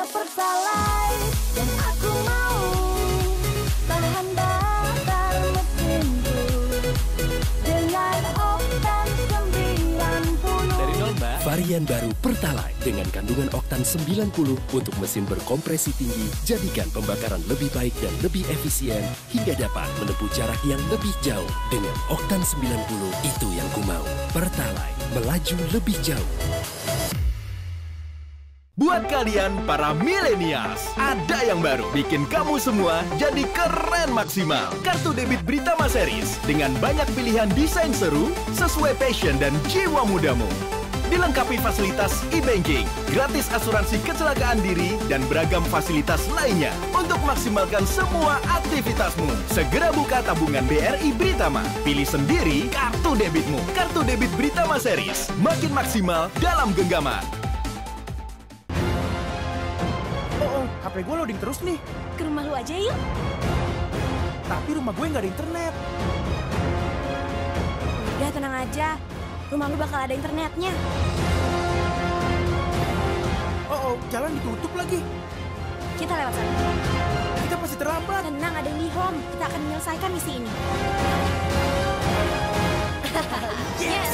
Pertalite dan aku mau bahan bakar metinku dengan oktan 90. Dari nol, Mbak. Varian baru Pertalite dengan kandungan oktan 90 untuk mesin berkompresi tinggi, jadikan pembakaran lebih baik dan lebih efisien hingga dapat menempuh jarak yang lebih jauh. Dengan oktan 90, itu yang ku mau. Pertalite, melaju lebih jauh. Buat kalian para milenials, ada yang baru bikin kamu semua jadi keren maksimal. Kartu debit Britama Series dengan banyak pilihan desain seru sesuai passion dan jiwa mudamu. Dilengkapi fasilitas e-banking, gratis asuransi kecelakaan diri, dan beragam fasilitas lainnya untuk maksimalkan semua aktivitasmu. Segera buka tabungan BRI Britama. Pilih sendiri kartu debitmu. Kartu debit Britama Series, makin maksimal dalam genggaman. HP gue loading terus nih. Ke rumah lu aja yuk. Tapi rumah gue nggak ada internet. Udah tenang aja, rumah lu bakal ada internetnya. Oh, jalan ditutup lagi. Kita lewat sana. Kita pasti terlambat. Tenang, ada IndiHome. Kita akan menyelesaikan misi ini. Yes!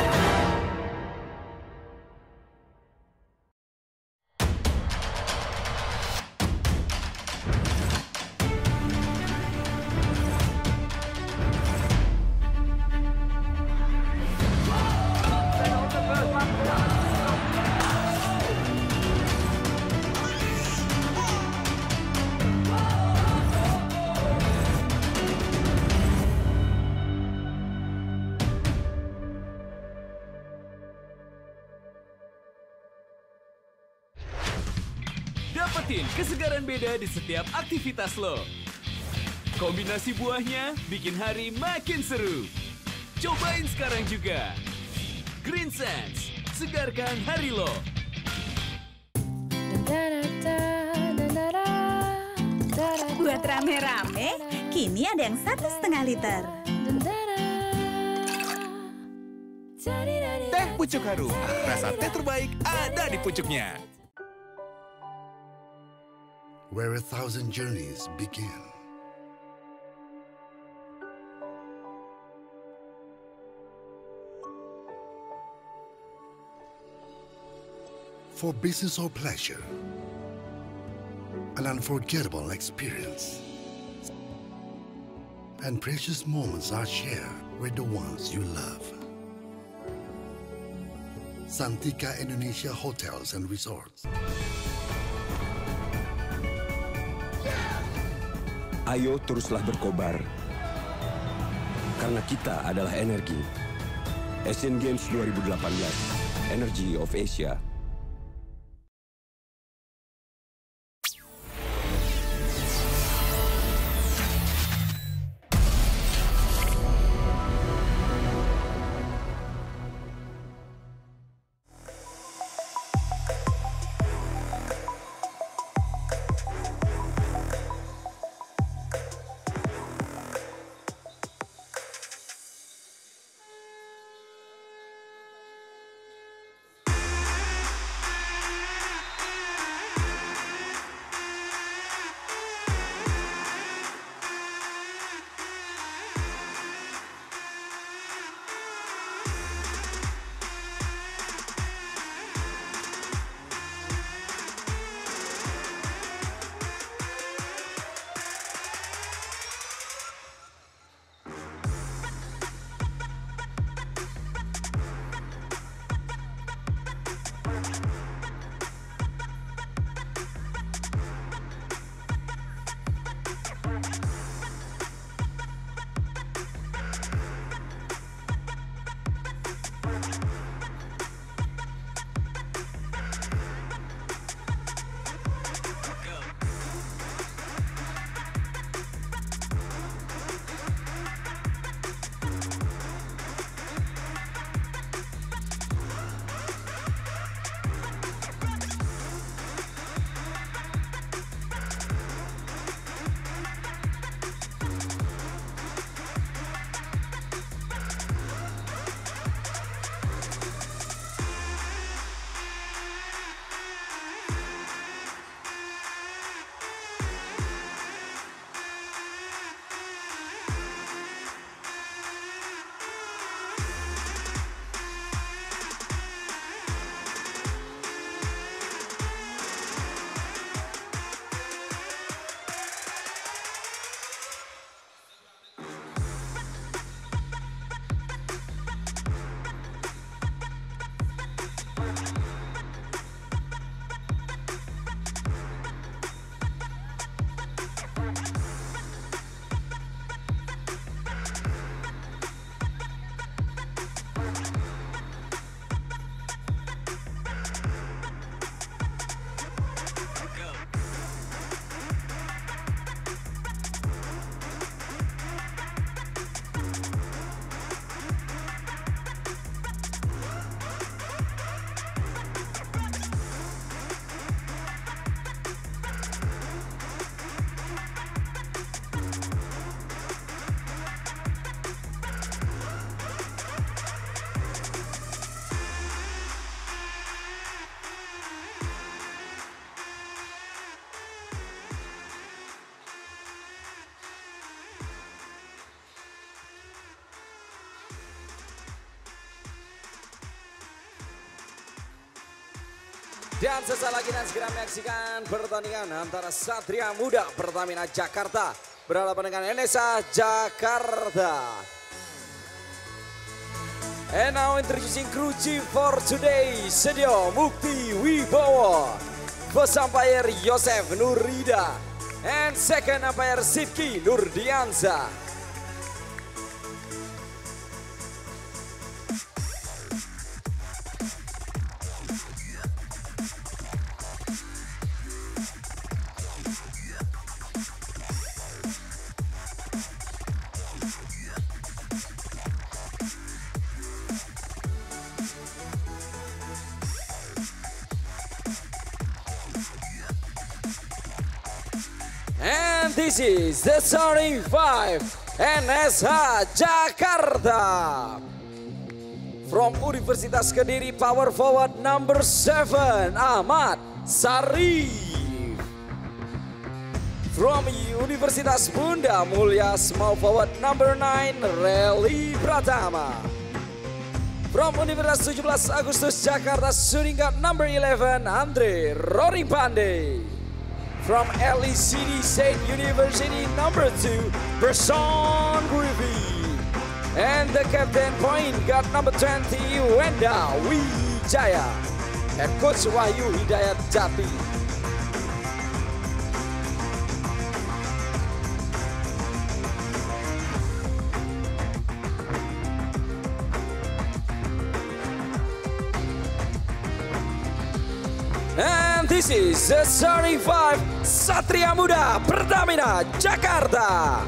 Dapetin kesegaran beda di setiap aktivitas lo. Kombinasi buahnya bikin hari makin seru. Cobain sekarang juga. Green Sense, segarkan hari lo. Buat rame-rame, kini ada yang 1,5 liter. Teh pucuk harum, rasa teh terbaik ada di pucuknya. Where 1,000 journeys begin. For business or pleasure, an unforgettable experience. And precious moments are shared with the ones you love. Santika Indonesia Hotels and Resorts. Ayo teruslah berkobar. Karena kita adalah energi. Asian Games 2018, Energy of Asia. Dan sesaat lagi dan segera menyaksikan pertandingan antara Satria Muda Pertamina Jakarta berhadapan dengan NSA Jakarta. And now introducing crew chief for today, Sedio Mukti Wibowo. First umpire Yosef Nurida. And second umpire Sidki Nurdiansa. And this is the starting five, NSA Jakarta. From Universitas Kediri, power forward number 7, Ahmad Sarif. From Universitas Bunda Mulia, small forward number 9, Reli Pratama. From Universitas 17 Agustus Jakarta, shooting guard number 11, Andre Rory Pandey. From LECD State University number 2, Berson Griffey. And the captain point guard number 20, Wenda Wijaya. And coach Wahyu Hidayat Jati. And this is the starting five, Satria Muda Pertamina Jakarta.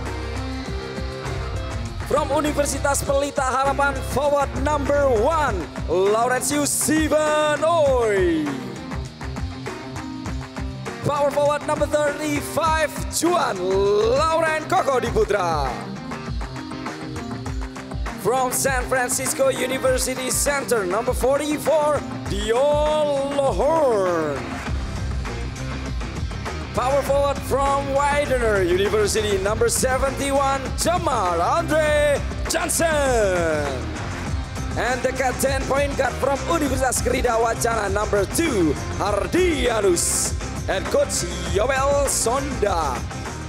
From Universitas Pelita Harapan, forward number 1, Laurentius Steven Oi. Power forward number 35, Juan Lauren Koko Diputra. From San Francisco University Center, number 44, Dion Lohorn. Power forward from Widener University, number 71, Jamal Andre Johnson. And the captain point guard from Universitas Krida Wacana, number 2, Hardianus. And coach Yoel Sonda.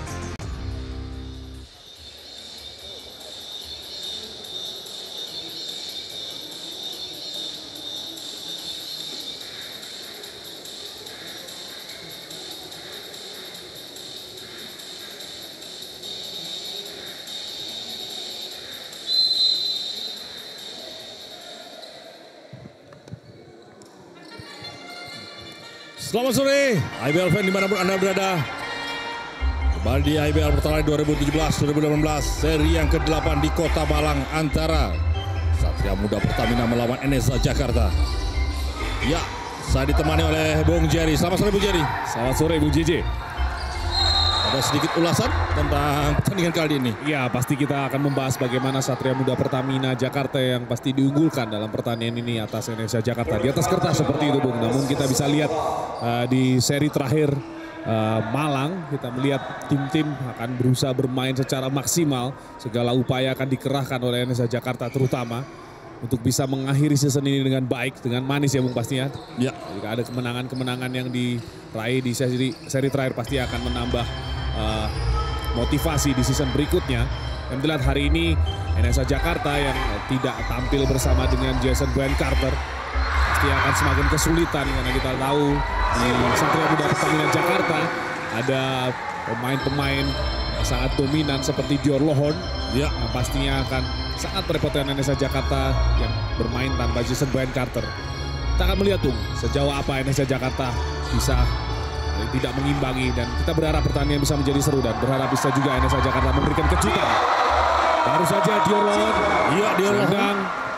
Selamat sore, IBL fan dimanapun Anda berada. Kembali di IBL Pertamina 2017-2018, seri yang ke-8 di Kota Malang antara Satria Muda Pertamina melawan NSA Jakarta. Ya, saya ditemani oleh Bung Jerry. Selamat sore Bung Jerry. Selamat sore Bung JJ. Ada sedikit ulasan tentang pertandingan kali ini. Ya, pasti kita akan membahas bagaimana Satria Muda Pertamina Jakarta yang pasti diunggulkan dalam pertandingan ini atas NSA Jakarta. Di atas kertas seperti itu Bung, namun kita bisa lihat di seri terakhir Malang, kita melihat tim-tim akan berusaha bermain secara maksimal. Segala upaya akan dikerahkan oleh NSA Jakarta terutama untuk bisa mengakhiri season ini dengan baik, dengan manis ya Bung pastinya. Ya. Jika ada kemenangan-kemenangan yang diraih di seri terakhir pasti akan menambah motivasi di season berikutnya. Dan dilihat hari ini NSA Jakarta yang tidak tampil bersama dengan Jason Brian Carter pasti akan semakin kesulitan karena kita tahu di Satria Muda Pertamina Jakarta ada pemain-pemain yang sangat dominan seperti Dior Lohorn yang pastinya akan sangat merepotkan NSA Jakarta yang bermain tanpa Jason Brian Carter. Kita akan melihat tuh sejauh apa NSA Jakarta bisa tidak mengimbangi, dan kita berharap pertandingan bisa menjadi seru dan berharap bisa juga NSA Jakarta memberikan kejutan. Baru saja Dior Lohorn, iya Dior Lohorn,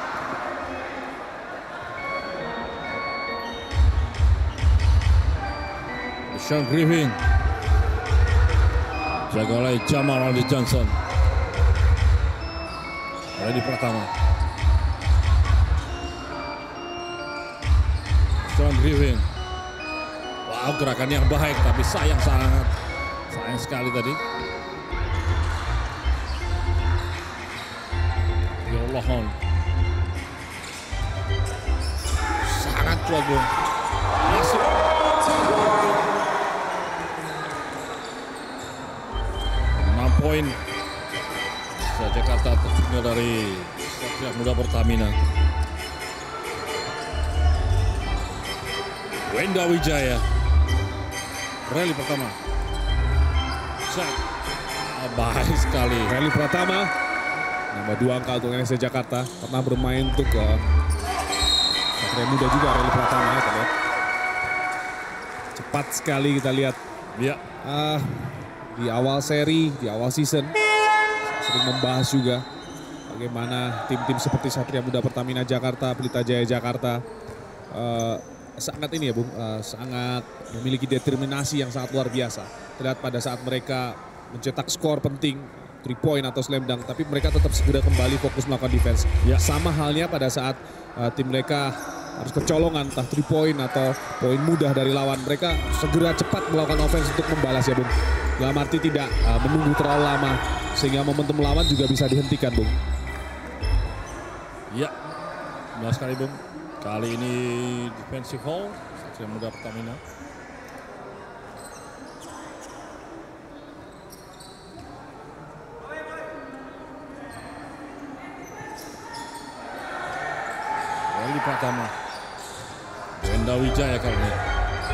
Sean Griffin, jaga oleh Jamal Andre Johnson. Redi Pratama, Sean Griffin. Wow, gerakan yang baik, tapi sayang sekali tadi. Dior Lohorn sangat kuat Bung. Masuk. Poin Jakarta tertinggal dari Satria Muda Pertamina. Wenda Wijaya, rally pertama. Set, baik sekali. Rally pertama, nambah 2 angka untuk NSA Jakarta. Pernah bermain untuk Satria Muda juga rally pertama ya, kita lihat. Cepat sekali kita lihat. Ya. Di awal seri, di awal season, sering membahas juga bagaimana tim-tim seperti Satria Muda Pertamina Jakarta, Pelita Jaya Jakarta sangat ini ya Bung, sangat memiliki determinasi yang sangat luar biasa. Terlihat pada saat mereka mencetak skor penting, 3 point atau slam dunk, tapi mereka tetap segera kembali fokus melakukan defense. Ya. Sama halnya pada saat tim mereka harus kecolongan, entah 3 point atau poin mudah dari lawan, mereka segera cepat melakukan offense untuk membalas ya Bung. Dalam arti tidak menunggu terlalu lama sehingga momentum lawan juga bisa dihentikan Bung. Ya, benar sekali Bung. Kali ini defensive foul Satria Muda Pertamina. Kali pertama Wenda Wijaya kali ini.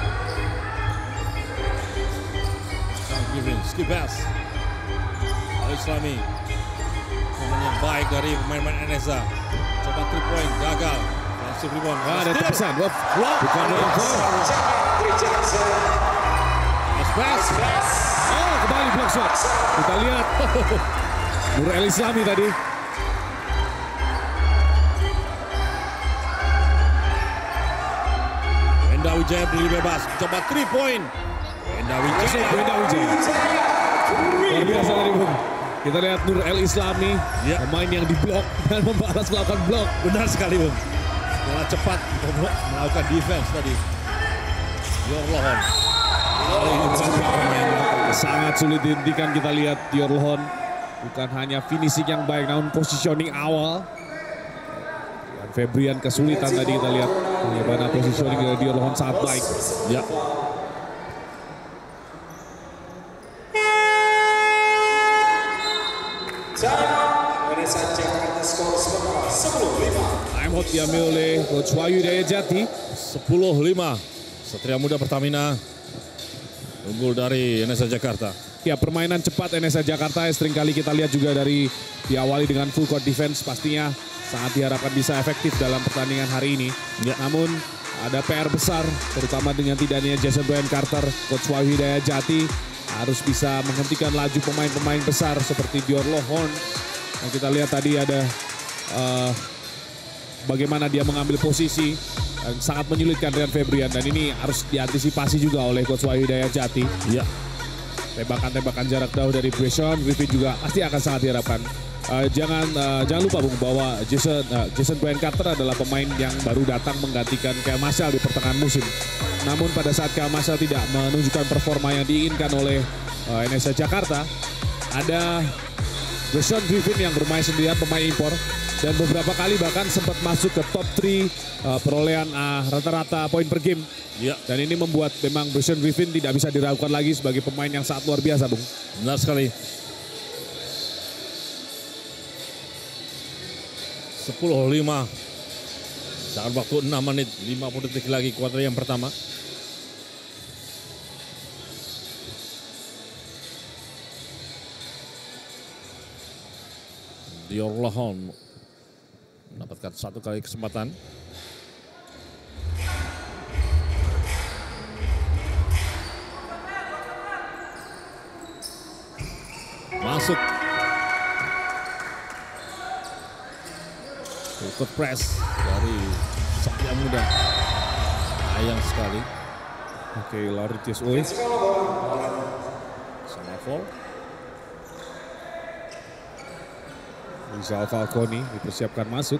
Skip pass. Al-Islami. Momen yang baik dari pemain-pemain NSA. Coba 3 point, gagal. Masih rebound. Ada tepisan. Bukan dari pass. Oh, kembali block shot. Kita lihat. Nur Al-Islami tadi. Wenda Wijaya berdiri bebas. Coba 3 point. Wenda Wijaya. Luar biasa tadi Bung. Kita lihat Nur Al-Islami, pemain yang diblok dan membalas melakukan blok. Benar sekali Bung. Setelah cepat melakukan defense tadi. Dior Lohon. Sangat sulit dihentikan, kita lihat Dior Lohon. Bukan hanya finishing yang baik, namun positioning awal. Dan Febrian kesulitan tadi kita lihat. Bagaimana positioning dari Dior Lohon sangat baik. Ya. Time out diambil oleh Coach Wahyu Hidayat Jati. 10-5. Satria Muda Pertamina unggul dari NSA Jakarta. Ya, permainan cepat NSA Jakarta seringkali kita lihat juga dari diawali dengan full court defense, pastinya sangat diharapkan bisa efektif dalam pertandingan hari ini. Ya. Namun ada PR besar terutama dengan tidaknya Jason Brian Carter. Coach Wahyu Hidayat Jati harus bisa menghentikan laju pemain-pemain besar seperti Dior Lohon. Yang kita lihat tadi ada bagaimana dia mengambil posisi dan sangat menyulitkan Rian Febrian, dan ini harus diantisipasi juga oleh Coach Wahyu Hidayat Jati. Ya. Tembakan-tembakan jarak jauh dari Bresson Griffin juga pasti akan sangat diharapkan. Jangan lupa Bung bahwa Jason Brian Carter adalah pemain yang baru datang menggantikan Kyle Marshall di pertengahan musim. Namun pada saat Kyle Marshall tidak menunjukkan performa yang diinginkan oleh NSA Jakarta, ada Bresson Griffin yang bermain sendirian, pemain impor, dan beberapa kali bahkan sempat masuk ke top 3 perolehan rata-rata poin per game. Ya. Dan ini membuat memang Bresson Griffin tidak bisa diragukan lagi sebagai pemain yang sangat luar biasa, Bung. Benar sekali. 10-5. Saat waktu 6 menit, 50 detik lagi kuarter yang pertama. Dior Lohon mendapatkan 1 kali kesempatan. Masuk. Ikut press dari Satria Muda. Sayang sekali. Oke, Laurentius Oy. Sama foul. Rizal Falconi dipersiapkan masuk.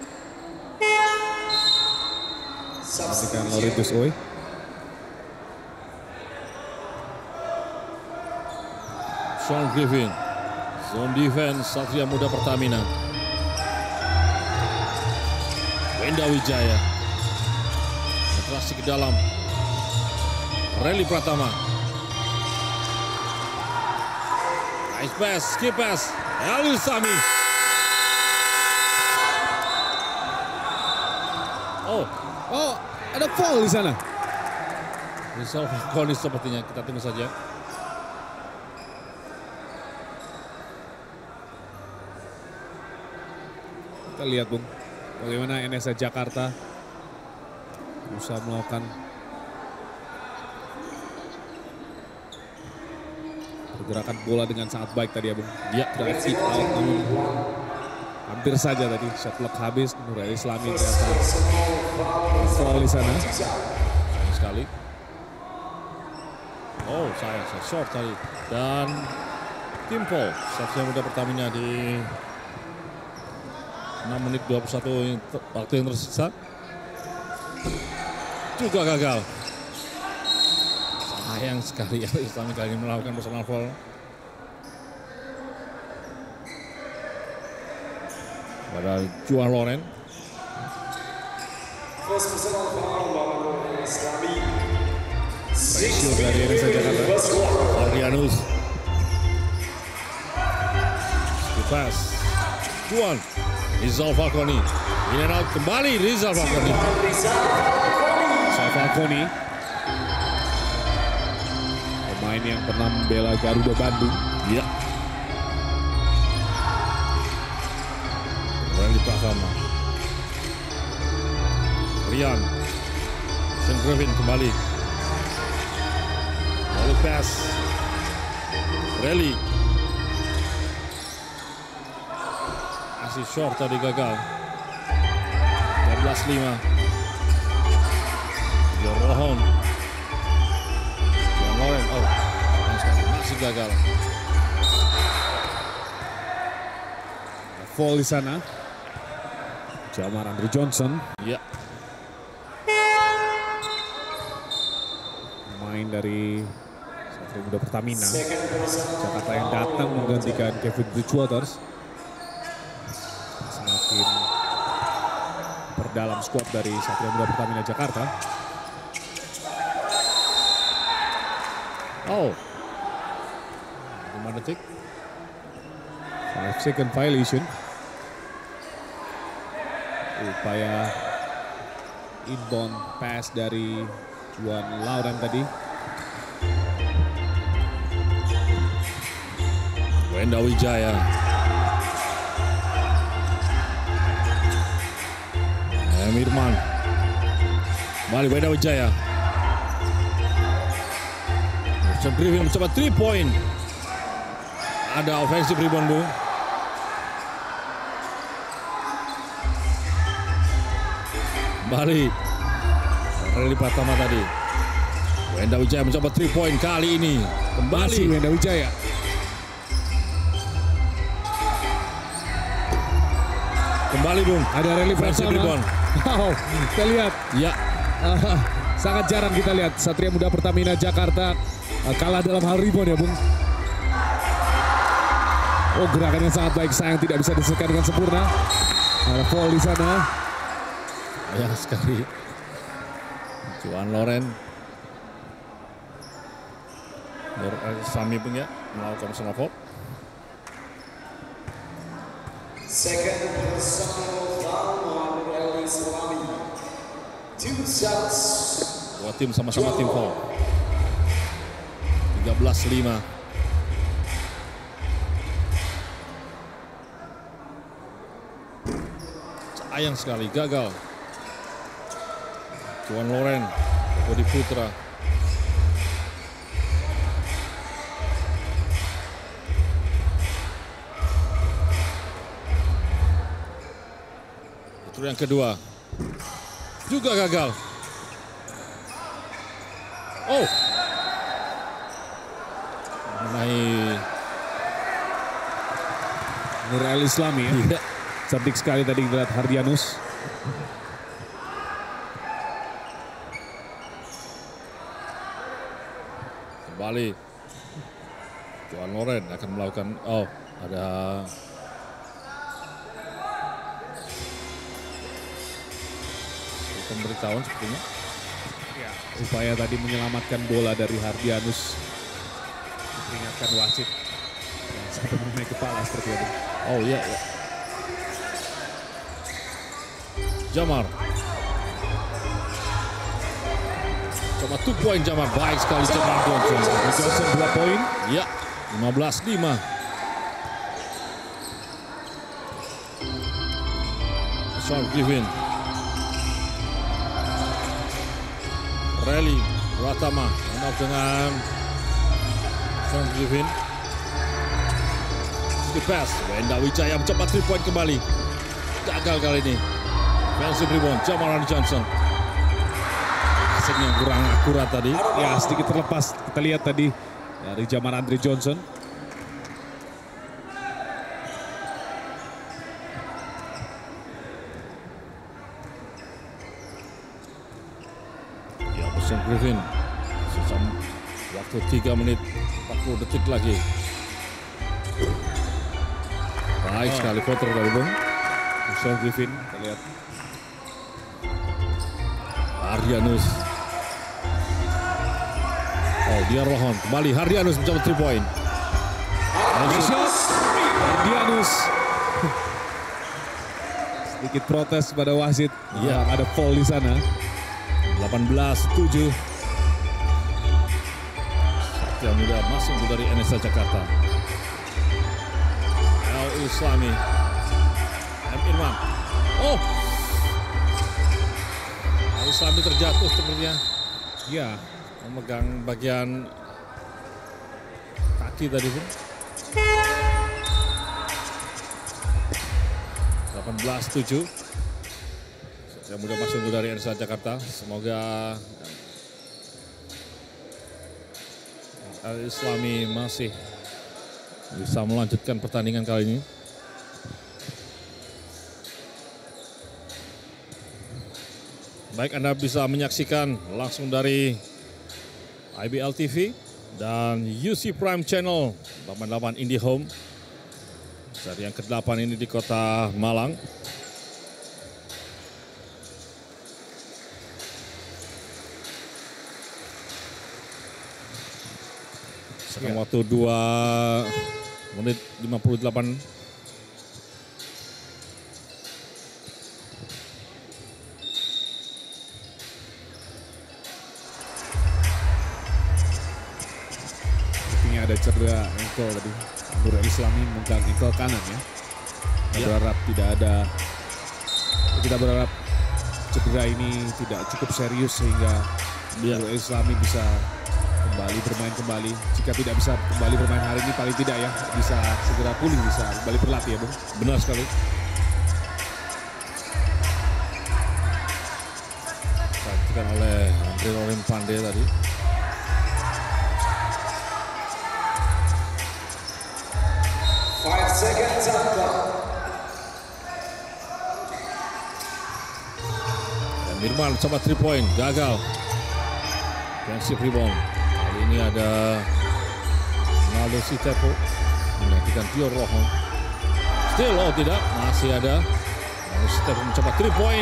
Matikan Laurentius Oy. Sean Griffin. Zone defense Satria Muda Pertamina. Wenda Wijaya. Penetrasi ke dalam. Rally Pratama. Nice pass, skip pass. Alil Sami. Oh, ada foul di sana. Rizal Falconi sepertinya, kita tunggu saja. Kita lihat Bung, bagaimana NSA Jakarta berusaha melakukan pergerakan bola dengan sangat baik tadi ya Bung. Ya, drive it out namun hampir saja tadi shot clock habis. Nurul Islami ternyata foul di sana. Sayang sekali. Oh, sayang short tadi. Dan tim foul. Satria Muda Pertamina di 6 menit 21 waktu yang tersisa. Juga gagal. Sayang sekali ya, Islami kali ini melakukan personal foul. Pada Juan Loren. Ratio dari NSA Jakarta. Adrianus. Pass. Juan. Rizal Falconi. In and out kembali Rizal Falconi. Rizal Falconi. Pemain yang pernah membela Garuda Bandung. Iya. Rally Pratama. Rian. Sean Griffin kembali. Lalu pass. Rally. Masih short tadi gagal. 13-5. Jorrohon. Juan Loren. Oh, masih gagal. Foul di sana. Jamar Andrew Johnson. Ya. Pemain dari Satria Muda Pertamina Jakarta yang datang menggantikan Kevin Bridgewaters. Semakin perdalam skuad dari Satria Muda Pertamina Jakarta. Oh. 5 detik. 5 second violation. Upaya inbound pass dari Juan Lauren tadi. Wenda Wijaya. Mirman. Balik Wenda Wijaya. Sean Griffin mencoba 3 point. Ada offensive rebound Bu. Balik. Rally Pratama tadi. Wenda Wijaya mencoba 3 point kali ini. Kembali Wenda Wijaya. Kembali Bung. Ada Rally Pratama. Wow, kita lihat. Ya. Sangat jarang kita lihat Satria Muda Pertamina Jakarta kalah dalam hal rebound ya Bung. Oh, gerakan yang sangat baik, sayang tidak bisa diselesaikan dengan sempurna. Ada foul di sana. Ya sekali. Juan Loren. Sami pun ya melakukan personal foul. Second personal foul Nurul Islami. 2 shots. Dua tim sama-sama tim foul. 13-5. Sayang sekali gagal. Juan Loren, Kodi Putra. Itu yang kedua. Juga gagal. Oh. Mengenai Nurul Islami ya. Cerdik sekali tadi kita lihat Hardianus. Kembali. Juan Loren akan melakukan, oh ada pemberitahuan sepertinya. Ya, upaya tadi menyelamatkan bola dari Hardianus. Diperingatkan wasit. Sampai menaik kepala seperti itu. Oh iya. Jamar. Coba 2 poin Jamar. Baik sekali Jamar Johnson. Johnson 2 poin. Ya, 15-5. Sean Griffin. Rally Pratama. Menang dengan Sean Griffin. The pass. Wenda Wijaya mencoba 3 poin kembali. Gagal kali ini. Offensive rebound Jamar Johnson. Yang kurang akurat tadi. Ya, sedikit terlepas. Kita lihat tadi dari Jamar Andre Johnson. Ya, Sean Griffin. Sisa waktu 3 menit 40 detik lagi. Baik sekali kotor dari Bung. Sean Griffin, kita lihat. Hardianus. Oh, dia Rohon. Kembali Hardianus mencoba 3 poin. Hardianus. Sedikit protes pada wasit. Ya, ada foul di sana. 18-7. Satria Muda masuk dari NSA Jakarta. El Islami. M. Irman. Oh. El Islami terjatuh sepertinya. Ya. Memegang bagian kaki tadi pun. 18-7. Satria Muda masuk dari NSA Jakarta. Semoga El Islami masih bisa melanjutkan pertandingan kali ini. Baik, Anda bisa menyaksikan langsung dari IBL TV dan UC Prime Channel 88 IndiHome. Seri yang ke-8 ini di kota Malang. Sekarang waktu 2 menit 58. Ada cedera ankle tadi. Nur Islami memegang ankle kanan ya. Kita berharap cedera ini tidak cukup serius sehingga Nur Islami bisa kembali bermain kembali. Jika tidak bisa kembali bermain hari ini paling tidak ya bisa segera pulih, bisa kembali berlatih ya Bung. Benar sekali. Disaksikan oleh Andre Rorim Pandey tadi. Dan Mirman coba 3 poin, gagal. Offensive rebound. Kali ini ada Ronaldo Sitepo menggantikan Tio Rohon. Still, oh tidak, masih ada. Ronaldo Sitepo mencoba 3 poin.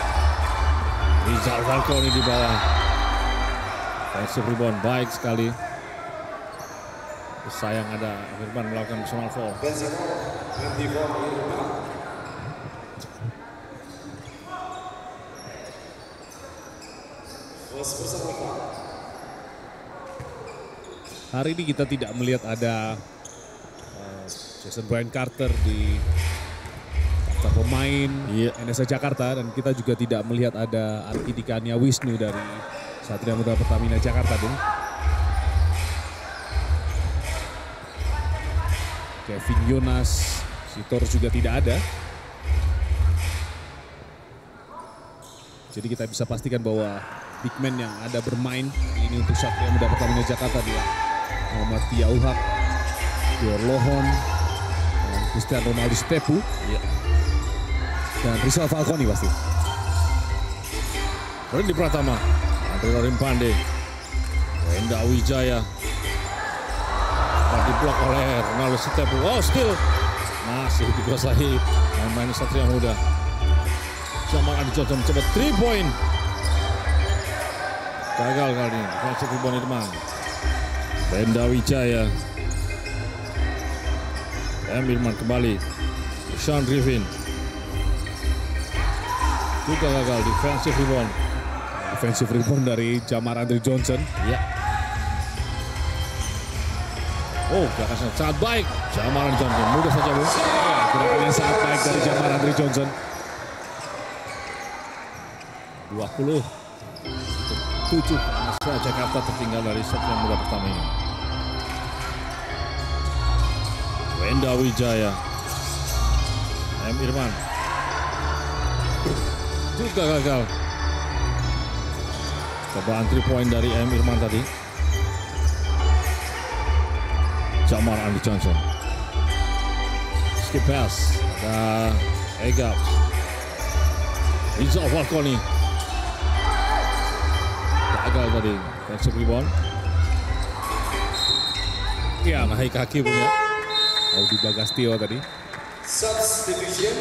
Rizal Falcone di bawah. Offensive rebound baik sekali. Sayang ada Firman melakukan personal foul. Hari ini kita tidak melihat ada Jason Brian Carter di daftar pemain NSA Jakarta, dan kita juga tidak melihat ada Arki Dikania Wisnu dari Satria Muda Pertamina Jakarta, Bung. Kevin Yonas, Sitor juga tidak ada. Jadi kita bisa pastikan bahwa big man yang ada bermain ini untuk Satria Muda Pertamina Jakarta dia Muhammad Tia Uhak, Dior Lohon, dan Christian Ronaldo Sitepu, dan Rizal Falcone pasti. Randy Pratama, Andre Rorim Pandey, Wenda Wijaya. Diblok oleh Ronaldo Sitepu. Oh, still masih dikuasai main Satria Muda. Jamar Andi Johnson mencoba 3 poin. gagal kali ini. Defensive rebound Irman. Wenda Wijaya. Irman kembali. Sean Griffin. Juga gagal defensive rebound. Defensive rebound dari Jamar Andre Johnson. Ya. Oh, gerakan sangat baik. Jamar Andre Johnson. Mudah saja, Bu. Gerakan yang sangat baik dari Jamar Andre Johnson. 20-7. Jakarta tertinggal dari Satria Muda pertama ini. Wenda Wijaya. Irman. Juga gagal. Cobaan 3 point dari Irman tadi. Jamar Andre Johnson. Skip pass. Ada Egaps. Rizal Falconi. Gagal tadi. Defensive rebound. Ya, naik kaki punya. Audi Bagastio tadi. Substitution.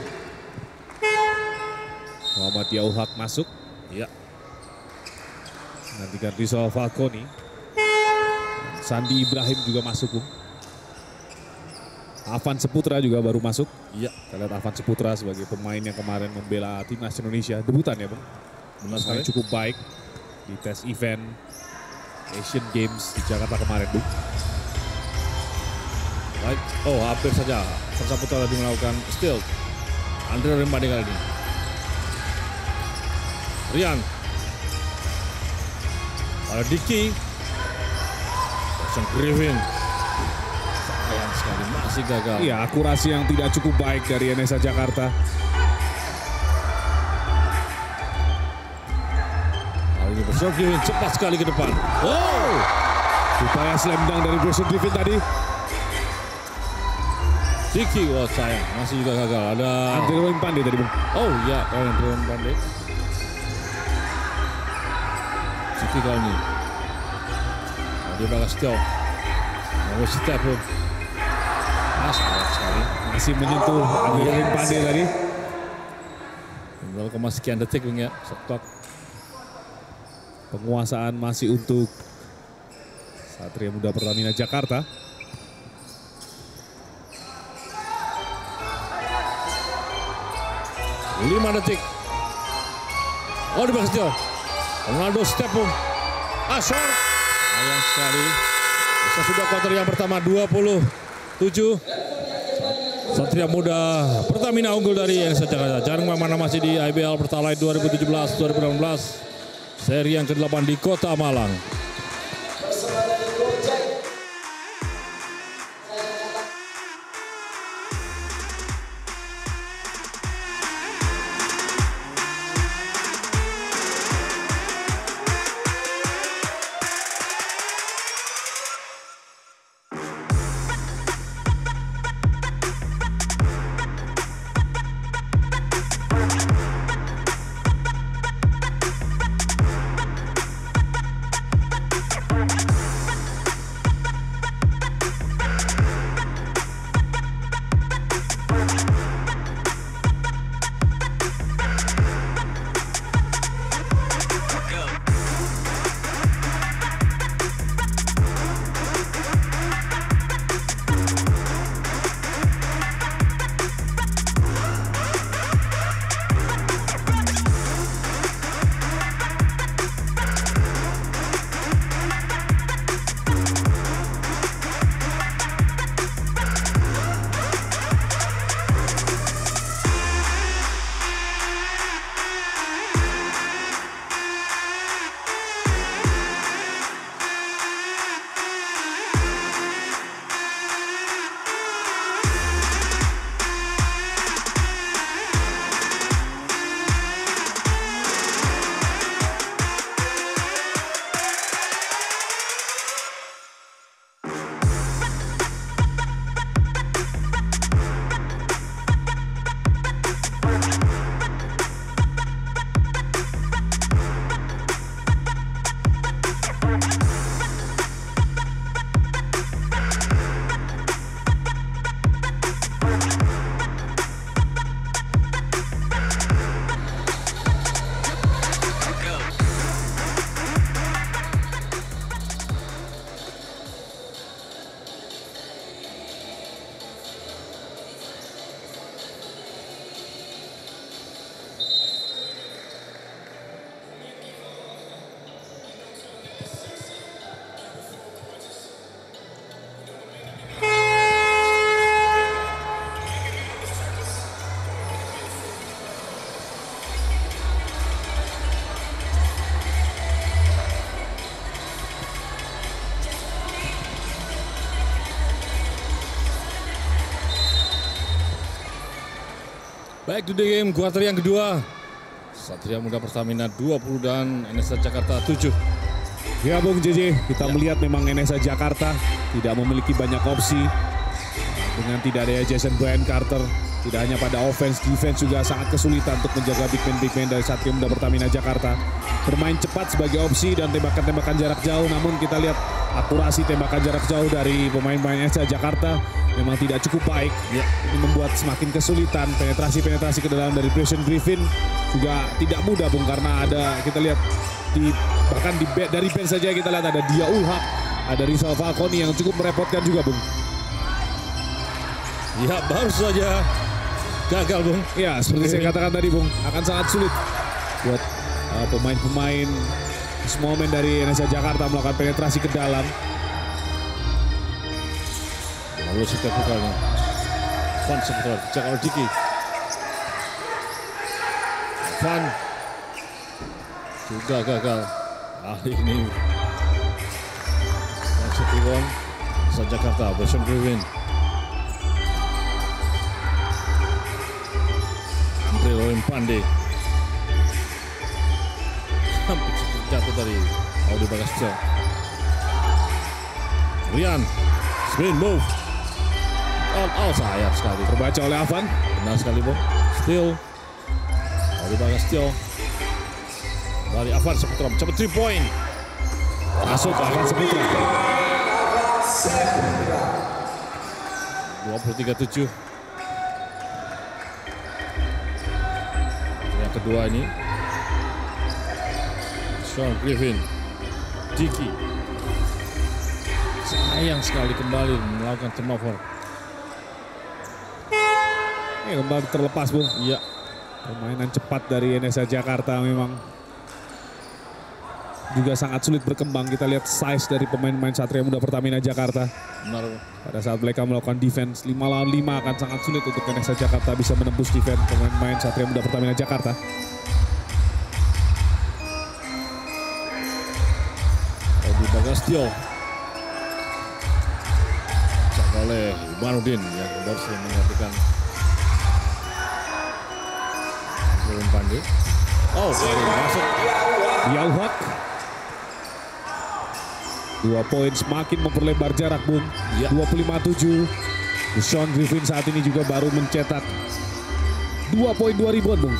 Muhammad Yauhak masuk. Ya. Nantikan Rizal Falconi. Sandi Ibrahim juga masuk, Bung. Avan Seputra juga baru masuk. Iya. Kita lihat Avan Seputra sebagai pemain yang kemarin membela timnas Indonesia. Debutan ya, Bung. Benar sekali. Cukup baik di tes event Asian Games di Jakarta kemarin, Bung. Baik. Oh, hampir saja. Avan Seputra tadi melakukan steal. Andre Rembade kali ini. Rian. Ada Diki. Sean Griffin. Sayang sekali masih gagal. Iya, akurasi yang tidak cukup baik dari NSA Jakarta. Kali ini Sean Griffin cepat sekali ke depan. Oh! Upaya slam dunk dari Sean Griffin tadi. Diki, oh sayang masih juga gagal. Ada Andre Wempande tadi, Bung. Oh iya, Andre Wempande. Diki kali ini. Dia balas stop. Mau step pun. Sayang sekali. Masih menyentuh Andre Wempande tadi. 0, sekian detik ya. Stop. Penguasaan masih untuk Satria Muda Pertamina Jakarta. Lima detik. Oh, di Bagastio. Ronaldo step pun. Ashor. Sayang sekali. Bisa sudah kuarter yang pertama 27. Satria Muda Pertamina unggul dari NSA Jakarta. Jangan kemana-mana, masih di IBL Pertalite 2017-2018. Seri yang ke-8 di Kota Malang. Back to the game, kuarter yang kedua. Satria Muda Pertamina 20 dan NSA Jakarta 7. Ya Bung JJ, kita melihat memang NSA Jakarta tidak memiliki banyak opsi. Dengan tidak ada Jason Brian Carter, tidak hanya pada offense, defense juga sangat kesulitan untuk menjaga big man dari Satria Muda Pertamina Jakarta. Bermain cepat sebagai opsi dan tembakan-tembakan jarak jauh, namun kita lihat akurasi tembakan jarak jauh dari pemain-pemain NSA Jakarta memang tidak cukup baik. Ya. Ini membuat semakin kesulitan penetrasi ke dalam dari Preston Griffin juga tidak mudah Bung, karena ada kita lihat bahkan dari bench saja kita lihat ada Dia Ulhak, ada Rizal Falconi yang cukup merepotkan juga Bung. Ya baru saja gagal Bung. Ya seperti saya katakan tadi Bung, akan sangat sulit buat pemain-pemain semua pemain dari NSA Jakarta melakukan penetrasi ke dalam. Lalu setiap bukalnya Van Seputra dicek oleh Diki. Van juga gagal. Kali ini masuk rebound NSA Jakarta, Preston Griffin. Andre Lorin Pandey. Hampir jatuh dari Audi Bagastio. Rian, spin move. Oh sayang sekali. Terbaca oleh Avan. Benar sekali Bung. Steal. Audi Bagastio. Dari Avan Seputra mencoba 3 point. Masuk Avan Seputra. 23-7. Yang kedua ini Sean Griffin, Diki. Sayang sekali kembali melakukan turnover. Ini kembali terlepas Bung. Iya. Permainan cepat dari NSA Jakarta memang juga sangat sulit berkembang. Kita lihat size dari pemain-pemain Satria Muda Pertamina Jakarta. Benar. Pada saat mereka melakukan defense 5 lawan 5 akan sangat sulit untuk NSA Jakarta bisa menembus defense pemain-pemain Satria Muda Pertamina Jakarta. Audi Bagastio. Cek oleh Imanudin yang baru saja menggantikan Lorin Pandey. Oh, masuk. Dia Ulhak. 2 poin semakin memperlebar jarak Bung. Ya. 25-7. Sean Griffin saat ini juga baru mencetak 2 poin 2 ribuan Bung.